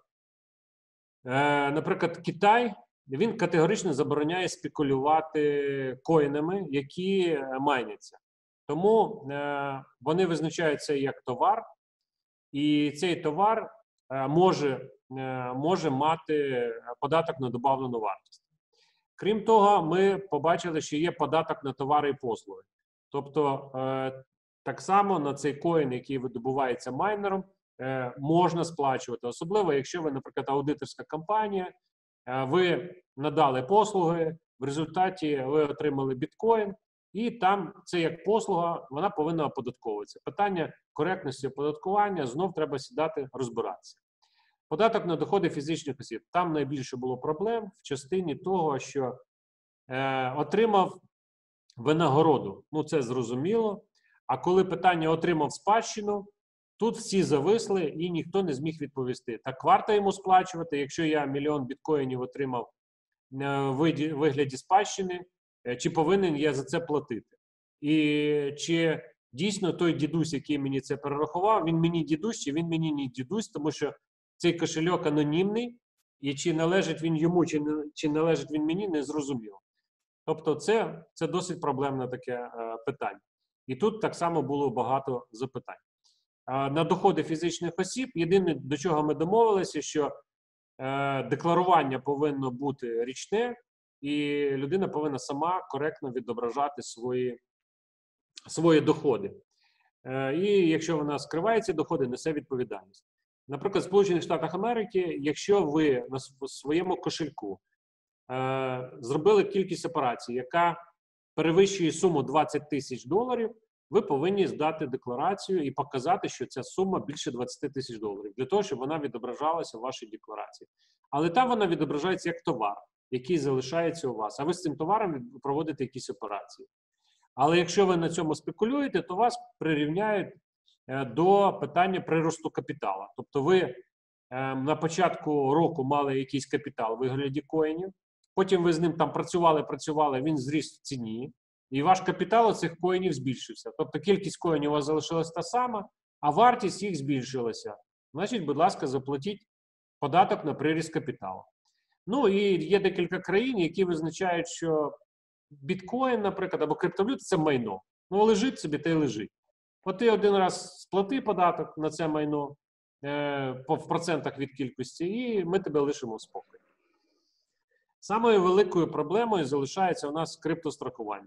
наприклад, Китай, він категорично забороняє спекулювати коїнами, які майняться. Тому вони визначають це як товар, і цей товар може мати податок на додану вартість. Крім того, ми побачили, що є податок на товари і послуги. Тобто, так само на цей коін, який видобувається майнером, можна сплачувати. Особливо, якщо ви, наприклад, аудиторська компанія, ви надали послуги, в результаті ви отримали біткоін, і там це як послуга, вона повинна оподатковуватися. Питання коректності оподаткування знов треба сідати, розбиратися. Податок на доходи фізичних осіб. Там найбільше було проблем в частині того, що отримав винагороду. Ну, це зрозуміло. А коли питання отримав спадщину, тут всі зависли і ніхто не зміг відповісти. Так варто йому сплачувати, якщо я мільйон біткоїнів отримав в вигляді спадщини, чи повинен я за це платити? І чи дійсно той дідусь, який мені це перерахував, він мені дідусь, чи він мені не дідусь, тому що цей кошельок анонімний, і чи належить він йому, чи належить він мені, не зрозуміло. Тобто це досить проблемне таке питання. І тут так само було багато запитань. На доходи фізичних осіб, єдине, до чого ми домовилися, що декларування повинно бути річне, і людина повинна сама коректно відображати свої доходи. І якщо вона скриває ці доходи, несе відповідальність. Наприклад, в Сполучених Штатах Америки, якщо ви на своєму кошельку зробили кількість операцій, яка перевищує суму $20 тисяч, ви повинні здати декларацію і показати, що ця сума більше $20 тисяч, для того, щоб вона відображалася в вашій декларації. Але там вона відображається як товар, який залишається у вас, а ви з цим товаром проводите якісь операції. Але якщо ви на цьому спекулюєте, то вас прирівняють до питання приросту капіталу. Тобто ви на початку року мали якийсь капітал в вигляді коїнів, потім ви з ним там працювали, він зріс в ціні, і ваш капітал цих коїнів збільшився. Тобто кількість коїнів у вас залишилась та сама, а вартість їх збільшилася. Значить, будь ласка, заплатіть податок на приріст капіталу. Ну і є декілька країн, які визначають, що біткоін, наприклад, або криптовалюта – це майно. Ну, лежить собі, та й лежить. От ти один раз сплати податок на це майно в процентах від кількості, і ми тебе лишимо в спокої. Самою великою проблемою залишається у нас криптострахування.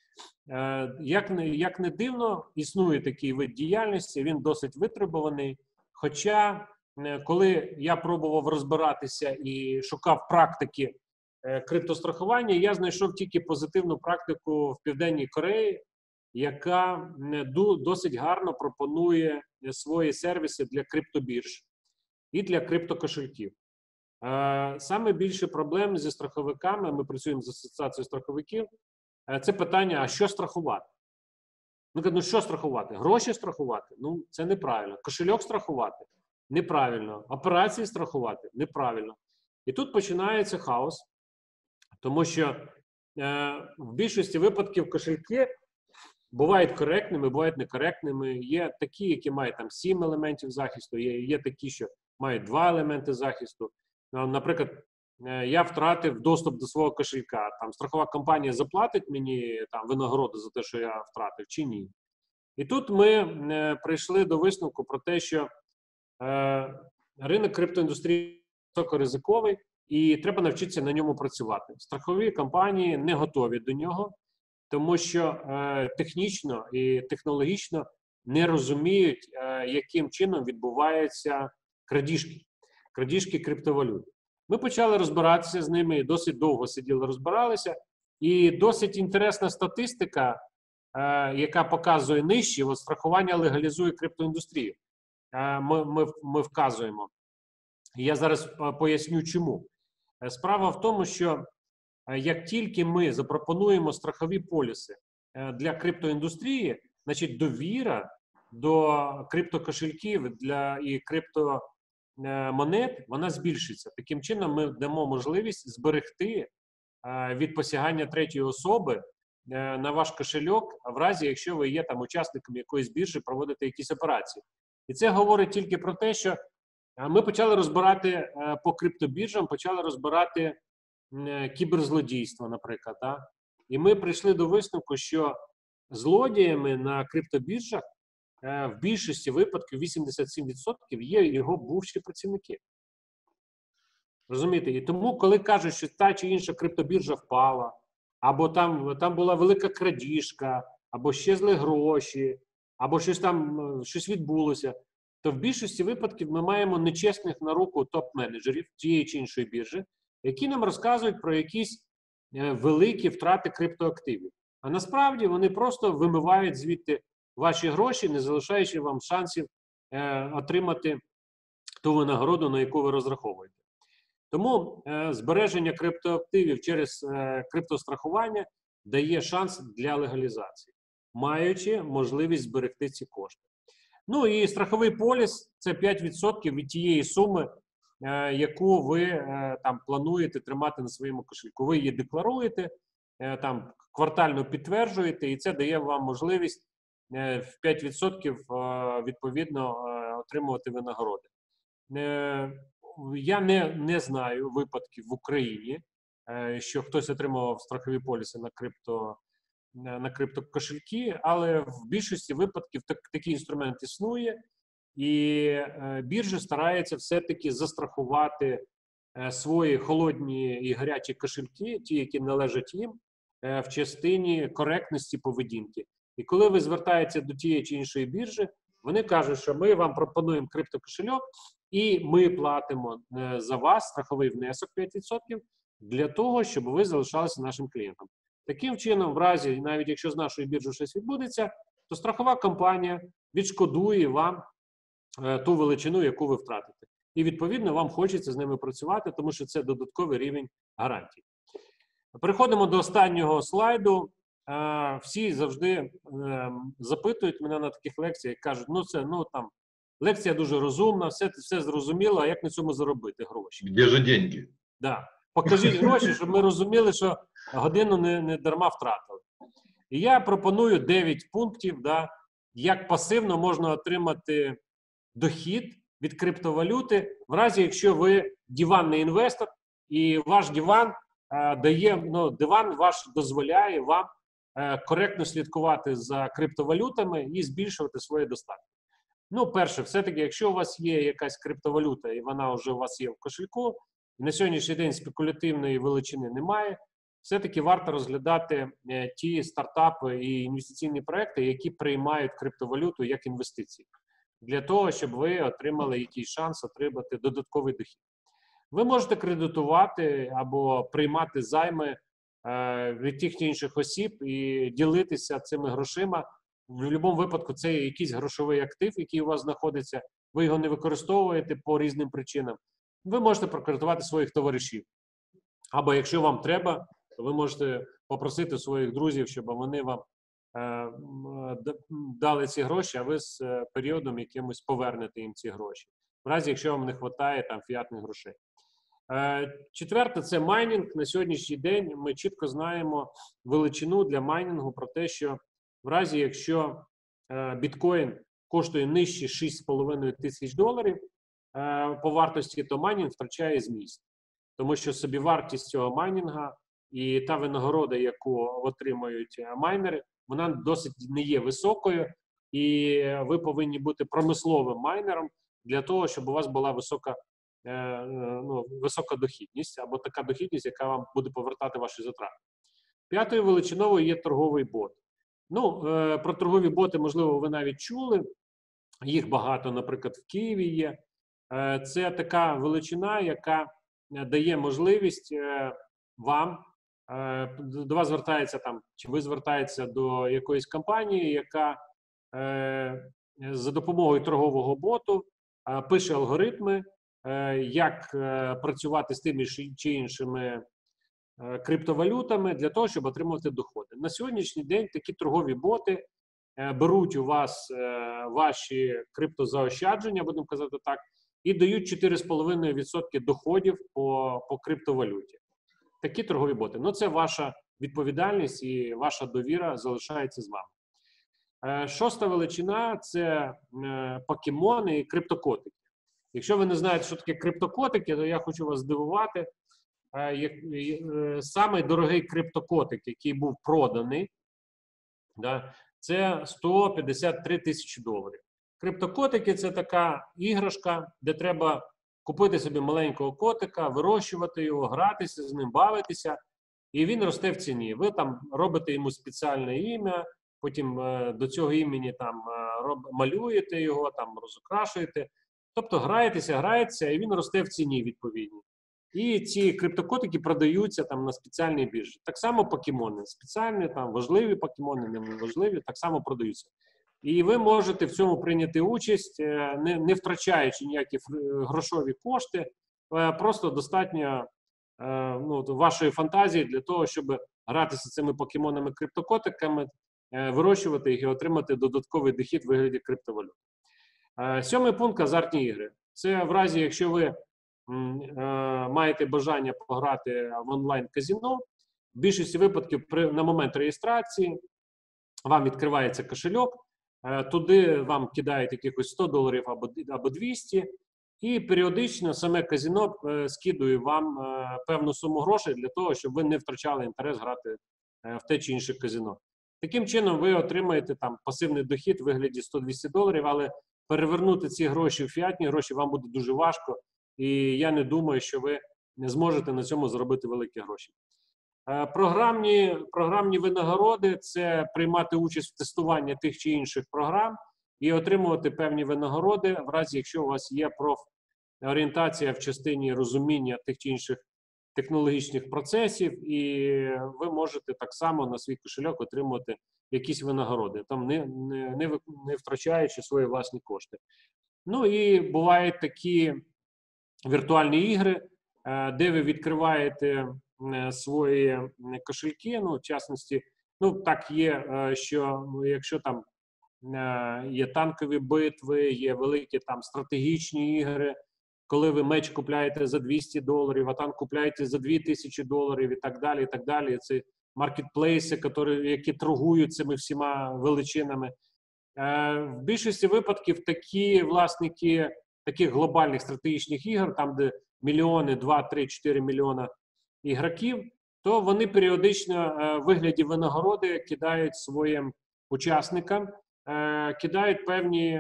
Як не дивно, існує такий вид діяльності, він досить витребуваний. Хоча, коли я пробував розбиратися і шукав практики криптострахування, я знайшов тільки позитивну практику в Південній Кореї, яка досить гарно пропонує свої сервіси для криптобірж і для криптокошельків. Саме більше проблем зі страховиками, ми працюємо з асоціацією страховиків, це питання, а що страхувати? Ну, що страхувати? Гроші страхувати? Ну, це неправильно. Кошельок страхувати? Неправильно. Операції страхувати? Неправильно. І тут починається хаос, тому що в більшості випадків кошельки бувають коректними, бувають некоректними. Є такі, які мають там 7 елементів захисту, є такі, що мають 2 елементи захисту. Наприклад, я втратив доступ до свого кошелька. Там страхова компанія заплатить мені там винагороду за те, що я втратив, чи ні. І тут ми прийшли до висновку про те, що ринок криптоіндустрії високоризиковий і треба навчитися на ньому працювати. Страхові компанії не готові до нього, тому що технічно і технологічно не розуміють, яким чином відбуваються крадіжки криптовалют. Ми почали розбиратися з ними, досить довго сиділи, розбиралися, і досить інтересна статистика, яка показує нижче, от страхування легалізує криптоіндустрію. Ми вказуємо. Я зараз поясню, чому. Справа в тому, що як тільки ми запропонуємо страхові поліси для криптоіндустрії, значить довіра до криптокошельків і криптомонет, вона збільшиться. Таким чином ми дамо можливість зберегти від посягання третьої особи на ваш кошельок, в разі, якщо ви є там учасником якоїсь біржі, проводите якісь операції. І це говорить тільки про те, що ми почали розбирати по криптобіржам, почали розбирати кіберзлодійство, наприклад. І ми прийшли до висновку, що злодіями на криптобіржах в більшості випадків, 87%, є його бувші працівники. Розумієте? І тому, коли кажуть, що та чи інша криптобіржа впала, або там була велика крадіжка, або щезли гроші, або щось відбулося, то в більшості випадків ми маємо нечесних на руку топ-менеджерів тієї чи іншої біржі, які нам розказують про якісь великі втрати криптоактивів. А насправді вони просто вимивають звідти ваші гроші, не залишаючи вам шансів отримати ту винагороду, на яку ви розраховуєте. Тому збереження криптоактивів через криптострахування дає шанс для легалізації, маючи можливість зберегти ці кошти. Ну і страховий поліс – це 5% від тієї суми, яку ви там плануєте тримати на своєму кошельку. Ви її декларуєте, там квартально підтверджуєте, і це дає вам можливість в 5% відповідно отримувати винагороди. Я не знаю випадків в Україні, що хтось отримував страхові поліси на криптокошельки, але в більшості випадків такий інструмент існує, і біржа старається все-таки застрахувати свої холодні і гарячі кошельки, ті, які належать їм, в частині коректності поведінки. І коли ви звертаєтеся до тієї чи іншої біржі, вони кажуть, що ми вам пропонуємо криптокошельок, і ми платимо за вас страховий внесок 5% для того, щоб ви залишалися нашим клієнтом. Таким чином, в разі, навіть якщо з нашою біржею щось відбудеться, то страхова компанія відшкодує вам ту величину, яку ви втратите. І, відповідно, вам хочеться з ними працювати, тому що це додатковий рівень гарантій. Переходимо до останнього слайду. Всі завжди запитують мене на таких лекціях, кажуть, лекція дуже розумна, все зрозуміло, а як на цьому заробити гроші? Де ж деньги? Да. Покажіть гроші, щоб ми розуміли, що годину не дарма втратили. І я пропоную 9 пунктів, як пасивно можна отримати дохід від криптовалюти, в разі, якщо ви диванний інвестор, і ваш диван диван ваш дозволяє вам коректно слідкувати за криптовалютами і збільшувати своє достатки. Ну, перше, все-таки, якщо у вас є якась криптовалюта, і вона вже у вас є в кошельку, і на сьогоднішній день спекулятивної величини немає, все-таки варто розглядати ті стартапи і інвестиційні проекти, які приймають криптовалюту як інвестиції, для того, щоб ви отримали якийсь шанс отримати додатковий дохід. Ви можете кредитувати або приймати займи від тих чи інших осіб і ділитися цими грошима. В будь-якому випадку це якийсь грошовий актив, який у вас знаходиться, ви його не використовуєте по різним причинам. Ви можете прокредитувати своїх товаришів. Або якщо вам треба, то ви можете попросити своїх друзів, щоб вони вам дали ці гроші, а ви з періодом якимось повернете їм ці гроші. В разі, якщо вам не вистачає там фіатних грошей. Четверте – це майнінг. На сьогоднішній день ми чітко знаємо величину для майнінгу про те, що в разі, якщо біткоін коштує нижче 6,5 тисяч доларів по вартості, то майнінг втрачає зміст. Тому що собівартість цього майнінга і та винагорода, яку отримують майнери, вона досить не є високою, і ви повинні бути промисловим майнером для того, щоб у вас була висока дохідність, або така дохідність, яка вам буде повертати ваші затрати. П'ятою величиною є торговий бот. Про торгові боти, можливо, ви навіть чули. Їх багато, наприклад, в Києві є. Це така величина, яка дає можливість вам, до вас звертається там, чи ви звертаєтеся до якоїсь компанії, яка за допомогою торгового боту пише алгоритми, як працювати з тими чи іншими криптовалютами для того, щоб отримувати доходи. На сьогоднішній день такі торгові боти беруть у вас ваші криптозаощадження, будемо казати так, і дають 4,5% доходів по криптовалюті. Такі торгові боти. Це ваша відповідальність і ваша довіра залишається з вами. Шоста величина – це покемони і криптокотики. Якщо ви не знаєте, що таке криптокотики, то я хочу вас здивувати. Самий дорогий криптокотик, який був проданий, це 153 тисячі доларів. Криптокотики – це така іграшка, де треба купити собі маленького котика, вирощувати його, гратися з ним, бавитися, і він росте в ціні. Ви там робите йому спеціальне ім'я, потім до цього імені там малюєте його, там розукрашуєте. Тобто граєтеся, і він росте в ціні відповідні. І ці криптокотики продаються там на спеціальній біржі. Так само покемони. Спеціальні, там, важливі покемони, неважливі, так само продаються. І ви можете в цьому прийняти участь, не втрачаючи ніякі грошові кошти, просто достатньо вашої фантазії для того, щоб гратися цими покемонами-криптокотиками, вирощувати їх і отримати додатковий дохід в вигляді криптовалют. 7-й пункт – азартні ігри. Це в разі, якщо ви маєте бажання пограти в онлайн-казино, в більшості випадків на момент реєстрації вам відкривається кошельок, туди вам кидають якихось $100 або 200, і періодично саме казино скидує вам певну суму грошей для того, щоб ви не втрачали інтерес грати в те чи інше казино. Таким чином ви отримаєте там пасивний дохід в вигляді $100-200, але перевернути ці гроші в фіатні гроші вам буде дуже важко, і я не думаю, що ви не зможете на цьому заробити великі гроші. Програмні винагороди – це приймати участь в тестуванні тих чи інших програм і отримувати певні винагороди, в разі якщо у вас є профорієнтація в частині розуміння тих чи інших технологічних процесів, і ви можете так само на свій кошельок отримувати якісь винагороди, там не втрачаючи свої власні кошти. Ну і бувають такі віртуальні ігри, де ви відкриваєте свої кошельки, в частності, так є, що якщо там є танкові битви, є великі там стратегічні ігри, коли ви меч купляєте за $200, а танк купляєте за $2000 і так далі, і так далі. Це маркетплейси, які торгують цими всіма величинами. В більшості випадків такі власники таких глобальних стратегічних ігор, там де мільйони, 2, 3, 4 мільйона ігроків, то вони періодично в вигляді винагороди кидають своїм учасникам, кидають певні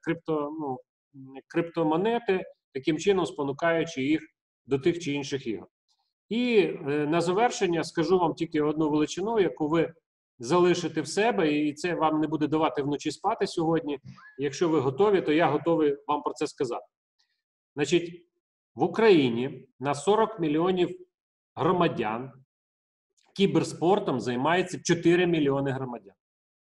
криптомонети, таким чином спонукаючи їх до тих чи інших ігор. І на завершення скажу вам тільки одну величину, яку ви залишите в себе, і це вам не буде давати вночі спати сьогодні. Якщо ви готові, то я готовий вам про це сказати. Значить, в Україні на 40 мільйонів громадян кіберспортом займається 4 мільйони громадян.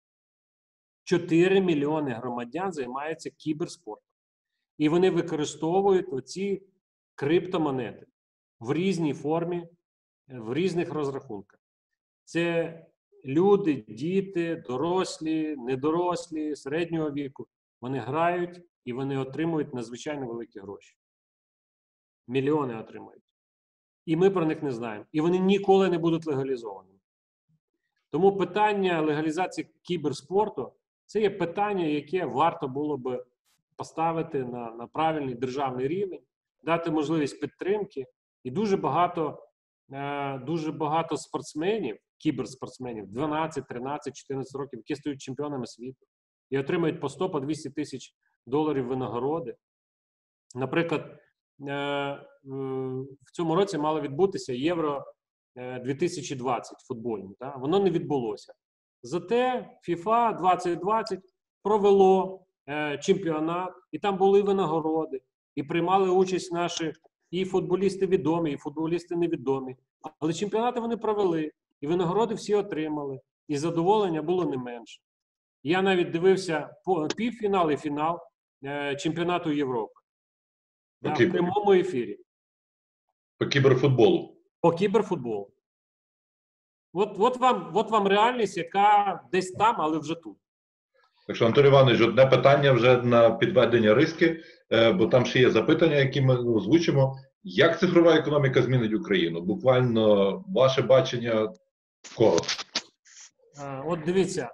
4 мільйони громадян займаються кіберспортом. І вони використовують оці криптомонети в різній формі, в різних розрахунках. Це люди, діти, дорослі, недорослі, середнього віку. Вони грають і вони отримують надзвичайно великі гроші. Мільйони отримують. І ми про них не знаємо. І вони ніколи не будуть легалізовані. Тому питання легалізації кіберспорту – це є питання, яке варто було би поставити на правильний державний рівень, дати можливість підтримки. І дуже багато спортсменів, кіберспортсменів, 12, 13, 14 років, які стають чемпіонами світу і отримують по 100, по 200 тисяч доларів винагороди. Наприклад, в цьому році мало відбутися Євро 2020 футбольне. Воно не відбулося. Зате FIFA 2020 провело чемпіонат, і там були винагороди, і приймали участь наші і футболісти відомі, і футболісти невідомі. Але чемпіонати вони провели, і винагороди всі отримали, і задоволення було не менше. Я навіть дивився півфінал і фінал чемпіонату Європи. В прямому ефірі. По кіберфутболу. По кіберфутболу. От вам реальність, яка десь там, але вже тут. Так що, Анатолій Іванович, одне питання вже на підведення риски, бо там ще є запитання, які ми озвучимо. Як цифрова економіка змінить Україну? Буквально ваше бачення коротко. От дивіться,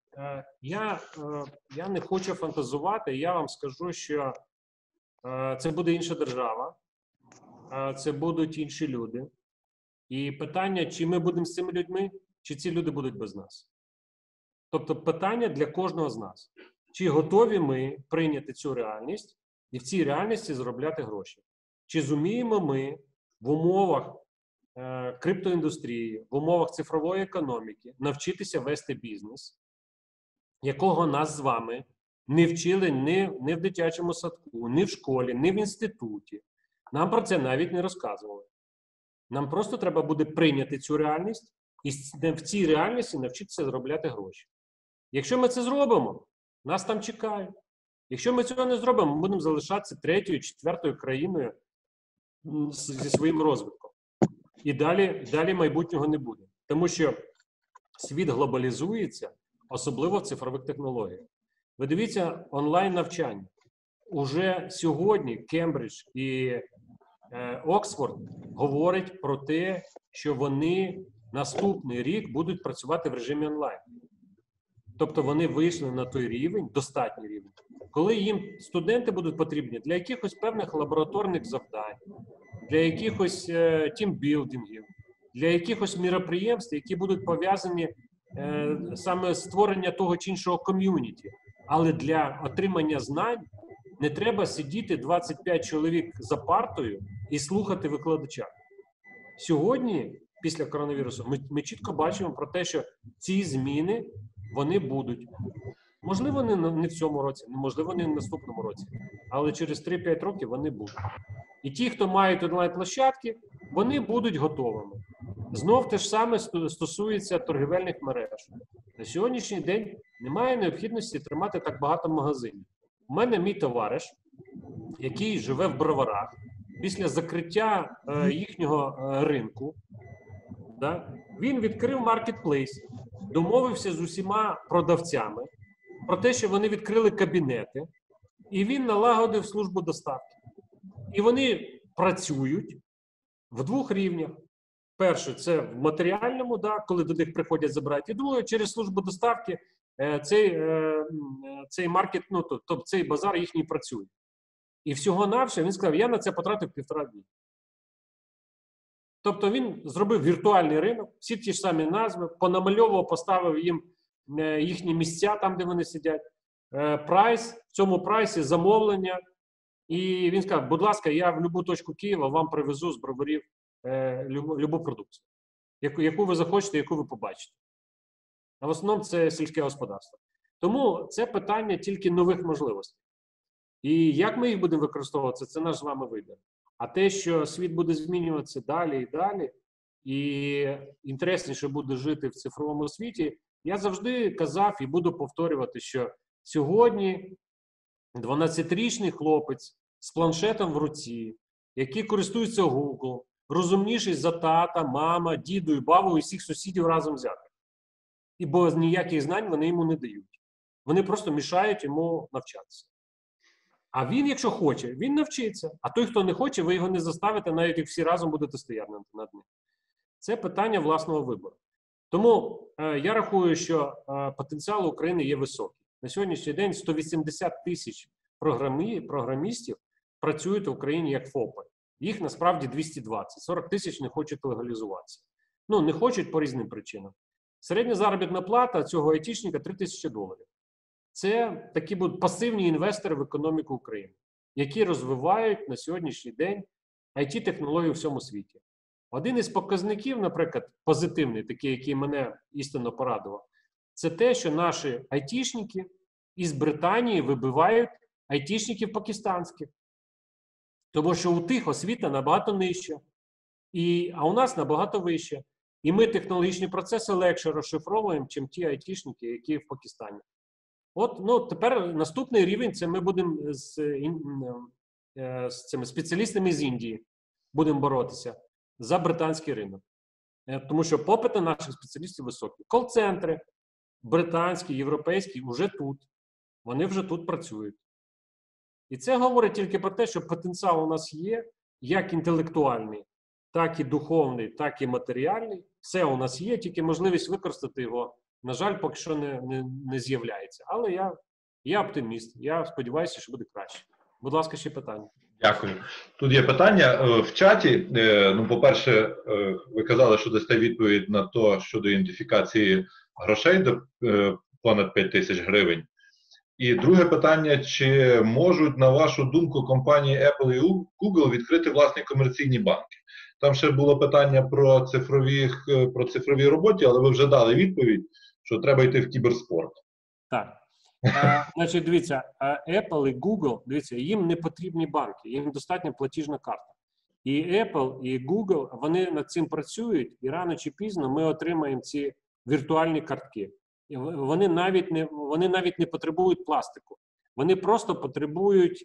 я не хочу фантазувати, я вам скажу, що це буде інша держава, це будуть інші люди. І питання, чи ми будемо з цими людьми, чи ці люди будуть без нас. Тобто питання для кожного з нас. Чи готові ми прийняти цю реальність і в цій реальності заробляти гроші? Чи зуміємо ми в умовах криптоіндустрії, в умовах цифрової економіки навчитися вести бізнес, якого нас з вами не вчили ні в дитячому садку, ні в школі, ні в інституті. Нам про це навіть не розказували. Нам просто треба буде прийняти цю реальність і в цій реальності навчитися заробляти гроші. Якщо ми це зробимо, нас там чекають. Якщо ми цього не зробимо, ми будемо залишатися третьою, четвертою країною зі своїм розвитком. І далі майбутнього не буде. Тому що світ глобалізується, особливо в цифрових технологіях. Ви дивіться онлайн-навчання. Уже сьогодні Кембридж і Оксфорд говорять про те, що вони наступний рік будуть працювати в режимі онлайн. Тобто вони вийшли на той рівень, достатній рівень, коли їм студенти будуть потрібні для якихось певних лабораторних завдань, для якихось тімбілдингів, для якихось міроприємств, які будуть пов'язані саме з створення того чи іншого ком'юніті. Але для отримання знань не треба сидіти 25 чоловік за партою і слухати викладача. Сьогодні, після коронавірусу, ми чітко бачимо про те, що ці зміни, вони будуть. Можливо, не в цьому році, можливо, не в наступному році, але через 3-5 років вони будуть. І ті, хто мають онлайн-площадки, вони будуть готовими. Знов те ж саме стосується торгівельних мереж. На сьогоднішній день немає необхідності тримати так багато магазинів. У мене мій товариш, який живе в Броварах, після закриття їхнього ринку, він відкрив маркетплейс, домовився з усіма продавцями про те, що вони відкрили кабінети, і він налагодив службу доставки. І вони працюють в двох рівнях. Перше, це в матеріальному, коли до них приходять забирати. І друге, через службу доставки цей маркет, тобто цей базар їхній працює. І всього-навсього він сказав, я на це потратив 1,5 дні. Тобто він зробив віртуальний ринок, всі ті ж самі назви, понамальовував, поставив їм їхні місця там, де вони сидять, прайс, в цьому прайсі замовлення. І він сказав, будь ласка, я в будь-яку точку Києва вам привезу з Броварів любу продукцію, яку ви захочете, яку ви побачите. А в основному це сільське господарство. Тому це питання тільки нових можливостей. І як ми їх будемо використовувати, це наш з вами вибір. А те, що світ буде змінюватися далі і далі, і інтересніше буде жити в цифровому світі, я завжди казав і буду повторювати, що сьогодні 12-річний хлопець з планшетом в руці, який користується Google, розумніший за тата, мама, діду і бабу і всіх сусідів разом взятих. І бо ніяких знань вони йому не дають. Вони просто мішають йому навчатися. А він, якщо хоче, він навчиться. А той, хто не хоче, ви його не заставите, навіть як всі разом будете стояти над ним. Це питання власного вибору. Тому я рахую, що потенціал України є високий. На сьогоднішній день 180 тисяч програмістів працюють в Україні як ФОПи. Їх насправді 220. 40 тисяч не хочуть легалізуватися. Не хочуть по різним причинам. Середня заробітна плата цього айтішника $3000. Це такі будуть пасивні інвестори в економіку України, які розвивають на сьогоднішній день IT-технології у всьому світі. Один із показників, наприклад, позитивний, такий, який мене істинно порадував, це те, що наші айтішники із Британії вибивають айтішників пакистанських. Тому що у тих освіта набагато нижча, а у нас набагато вища. І ми технологічні процеси легше розшифровуємо, чим ті айтішники, які в Пакистані. Тепер наступний рівень – це ми будемо з цими спеціалістами з Індії будемо боротися за британський ринок. Тому що попит на наших спеціалістів високий. Кол-центри британські, європейські вже тут. Вони вже тут працюють. І це говорить тільки про те, що потенціал у нас є, як інтелектуальний, так і духовний, так і матеріальний. Все у нас є, тільки можливість використати його, на жаль, поки що не з'являється. Але я оптиміст, я сподіваюся, що буде краще. Будь ласка, ще питання. Дякую. Тут є питання в чаті. По-перше, ви казали, що дасте відповідь на те, щодо ідентифікації грошей до понад 5 тисяч гривень. І друге питання, чи можуть, на вашу думку, компанії Apple і Google відкрити власні комерційні банки? Там ще було питання про цифрові роботи, але ви вже дали відповідь, що треба йти в кіберспорт. Так. Значить, дивіться, Apple і Google, дивіться, їм не потрібні банки, їм достатньо платіжна карта. І Apple, і Google, вони над цим працюють, і рано чи пізно ми отримаємо ці віртуальні картки. І вони навіть не потребують пластику. Вони просто потребують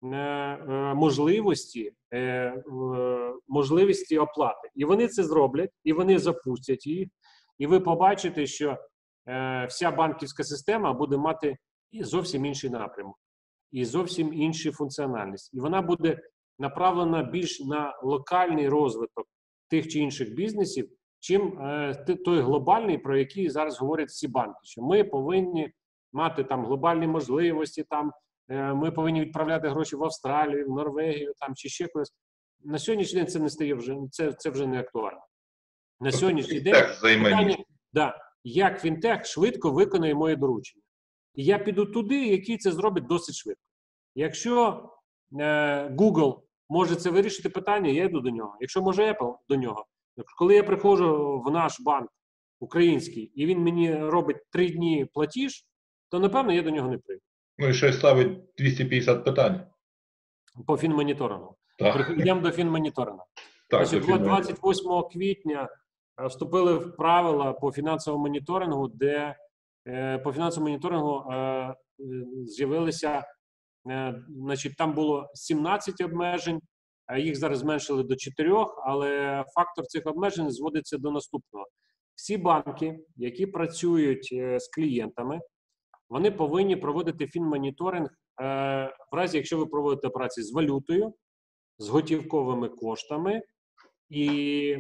можливості оплати. І вони це зроблять, і вони запустять їх, і ви побачите, що вся банківська система буде мати і зовсім інший напрямок, і зовсім іншу функціональність. І вона буде направлена більш на локальний розвиток тих чи інших бізнесів, чим той глобальний, про який зараз говорять всі банки, що ми повинні мати там глобальні можливості, там ми повинні відправляти гроші в Австралію, в Норвегію, там чи ще кудись. На сьогоднішній день це не стає це вже не актуально. На сьогоднішній день питання, як фінтех швидко виконає моє доручення. І я піду туди, який це зробить досить швидко. Якщо Google може це вирішити питання, я йду до нього. Якщо може Apple, до нього. Коли я приходжу в наш банк український, і він мені робить 3 дні платіж, то, напевно, я до нього не прийду. Ну і ще ставить 250 питань. По фінмоніторингу. Йдемо до фінмоніторингу. Значить, 28 квітня вступили в правила по фінансовому моніторингу, де по фінансовому моніторингу з'явилися, значить, там було 17 обмежень, їх зараз зменшили до 4, але фактор цих обмежень зводиться до наступного. Всі банки, які працюють з клієнтами, вони повинні проводити фінмоніторинг в разі, якщо ви проводите операції з валютою, з готівковими коштами, і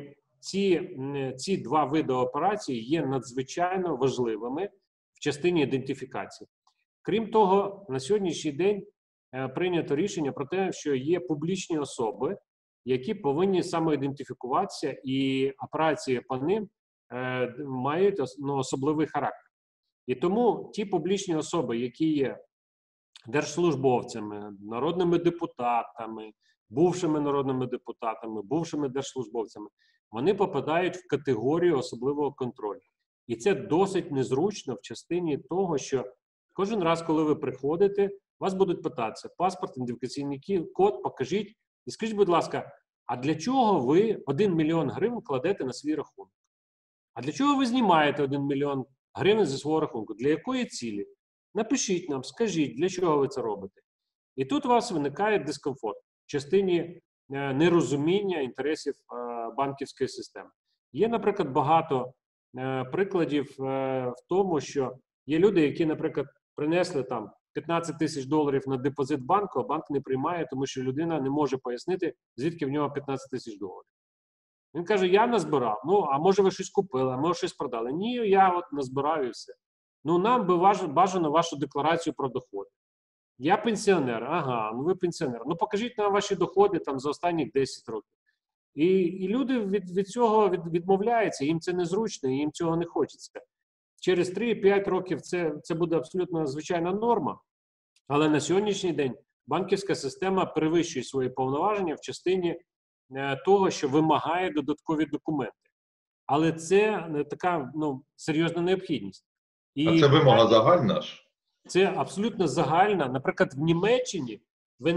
ці 2 види операцій є надзвичайно важливими в частині ідентифікації. Крім того, на сьогоднішній день прийнято рішення про те, що є публічні особи, які повинні самоідентифікуватися, і операції по ним мають особливий характер. І тому ті публічні особи, які є держслужбовцями, народними депутатами, бувшими народними депутатами, бувшими держслужбовцями, вони попадають в категорію особливого контролю. І це досить незручно в частині того, що кожен раз, коли ви приходите, вас будуть питатися: паспорт, ідентифікаційний код, покажіть. І скажіть, будь ласка, а для чого ви 1 мільйон гривень кладете на свій рахунок? А для чого ви знімаєте 1 мільйон гривень зі свого рахунку? Для якої цілі? Напишіть нам, скажіть, для чого ви це робите. І тут у вас виникає дискомфорт в частині нерозуміння інтересів банківської системи. Є, наприклад, багато прикладів в тому, що є люди, які, наприклад, принесли там $15 тисяч на депозит банку, а банк не приймає, тому що людина не може пояснити, звідки в нього $15 тисяч. Він каже: я назбирав. Ну, а може ви щось купили, а може щось продали. Ні, я от назбирав і все. Ну, нам би бажано вашу декларацію про доходи. Я пенсіонер. Ага, ну ви пенсіонер. Ну, покажіть нам ваші доходи там за останні 10 років. І люди від цього відмовляються, їм це незручно, їм цього не хочеться. Через 3-5 років це буде абсолютно звичайна норма, але на сьогоднішній день банківська система перевищує свої повноваження в частині того, що вимагає додаткові документи. Але це така серйозна необхідність. А це вимога загальна ж? Це абсолютно загальна. Наприклад, в Німеччині ви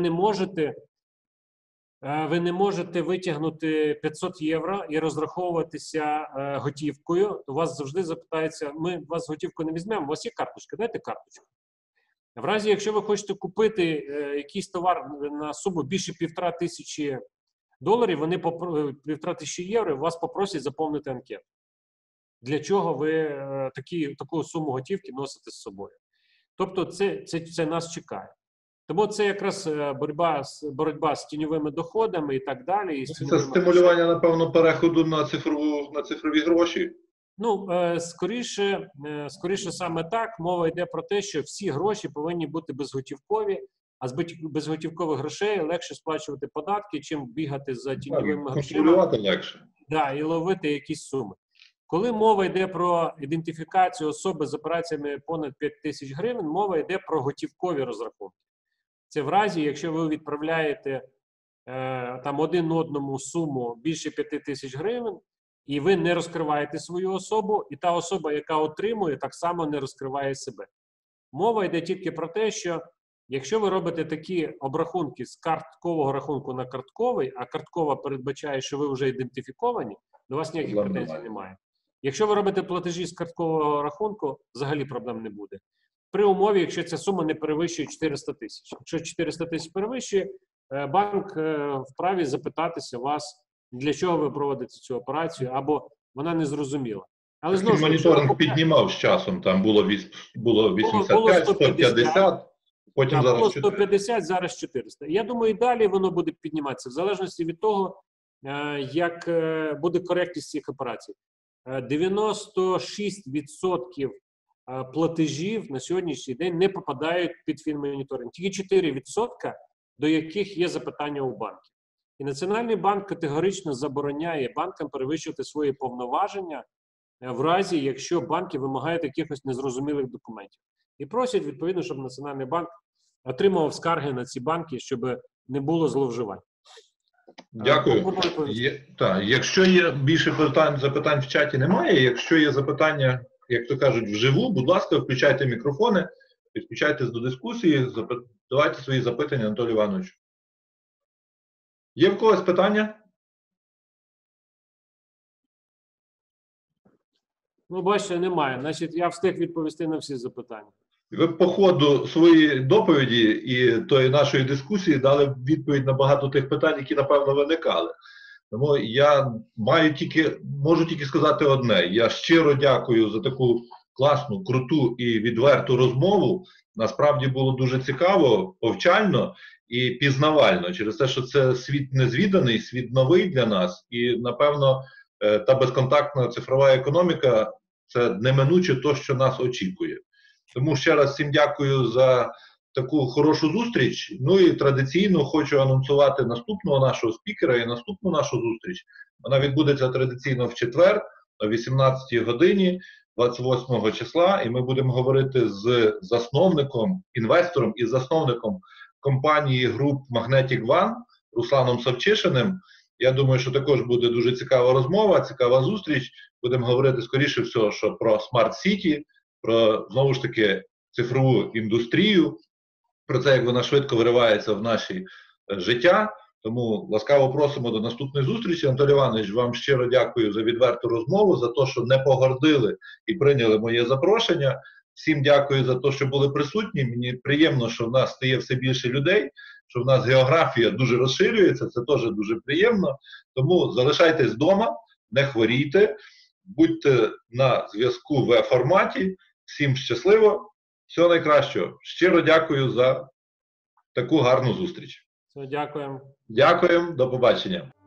не можете витягнути 500 євро і розраховуватися готівкою. У вас завжди запитається: ми вас готівку не візьмемо, у вас є карточка, дайте карточку. В разі, якщо ви хочете купити якийсь товар на суму більше $1500, вони $1500 євро, вас попросять заповнити анкету. Для чого ви таку суму готівки носите з собою? Тобто це нас чекає. Тому це якраз боротьба з тіньовими доходами і так далі. Це стимулювання, напевно, переходу на цифрові гроші? Ну, скоріше саме так. Мова йде про те, що всі гроші повинні бути безготівкові, а з безготівкових грошей легше сплачувати податки, чим бігати за тіньовими грошима. Легше. Да, і ловити якісь суми. Коли мова йде про ідентифікацію особи з операціями понад 5 тисяч гривень, мова йде про готівкові розрахунки. Це в разі, якщо ви відправляєте там один одному суму більше 5 тисяч гривень, і ви не розкриваєте свою особу, і та особа, яка отримує, так само не розкриває себе. Мова йде тільки про те, що якщо ви робите такі обрахунки з карткового рахунку на картковий, а карткова передбачає, що ви вже ідентифіковані, до вас ніяких Проблем претензій немає. немає. Якщо ви робите платежі з карткового рахунку, взагалі проблем не буде. При умові, якщо ця сума не перевищує 400 тисяч. Якщо 400 тисяч перевищує, банк вправі запитатися вас, для чого ви проводите цю операцію, або вона не зрозуміла. Але знову ж, Моніторинг піднімав з часом, там було 85, 150, потім було зараз 150, зараз 400. Я думаю, і далі воно буде підніматися, в залежності від того, як буде коректність цих операцій. 96% платежів на сьогоднішній день не попадають під фінмоніторинг. Тільки 4%, до яких є запитання у банків. І Національний банк категорично забороняє банкам перевищувати свої повноваження в разі, якщо банки вимагають якихось незрозумілих документів. І просять, відповідно, щоб Національний банк отримував скарги на ці банки, щоб не було зловживань. Дякую. Якщо є більше запитань в чаті, немає. Якщо є запитання, як то кажуть, вживу, будь ласка, включайте мікрофони, підключайтесь до дискусії, задавайте свої запитання Анатолію Івановичу. Є в когось питання? Ну, бачите, немає. Значить, я встиг відповісти на всі запитання. Ви по ходу своєї доповіді і тої нашої дискусії дали відповідь на багато тих питань, які, напевно, виникали. Тому я можу тільки сказати одне. Я щиро дякую за таку класну, круту і відверту розмову. Насправді було дуже цікаво, повчально і пізнавально. Через те, що це світ незвіданий, світ новий для нас. І, напевно, та безконтактна цифрова економіка – це неминуче те, що нас очікує. Тому ще раз всім дякую за таку хорошу зустріч. Ну і традиційно хочу анонсувати наступного нашого спікера і наступну нашу зустріч. Вона відбудеться традиційно в четвер о 18-й годині 28 числа. І ми будемо говорити з засновником, інвестором і засновником компанії груп Magnetic One Русланом Савчишиним. Я думаю, що також буде дуже цікава розмова, цікава зустріч. Будемо говорити, скоріше всього, що про Smart City, про, знову ж таки, цифрову індустрію, про те, як вона швидко виривається в наше життя. Тому ласкаво просимо до наступної зустрічі. Анатолій Іванович, вам щиро дякую за відверту розмову, за те, що не погордили і прийняли моє запрошення. Всім дякую за те, що були присутні. Мені приємно, що в нас стає все більше людей, що в нас географія дуже розширюється, це теж дуже приємно. Тому залишайтесь вдома, не хворійте, будьте на зв'язку в форматі. Всім щасливо, всього найкращого. Щиро дякую за таку гарну зустріч. Все, дякуємо. Дякуємо, до побачення.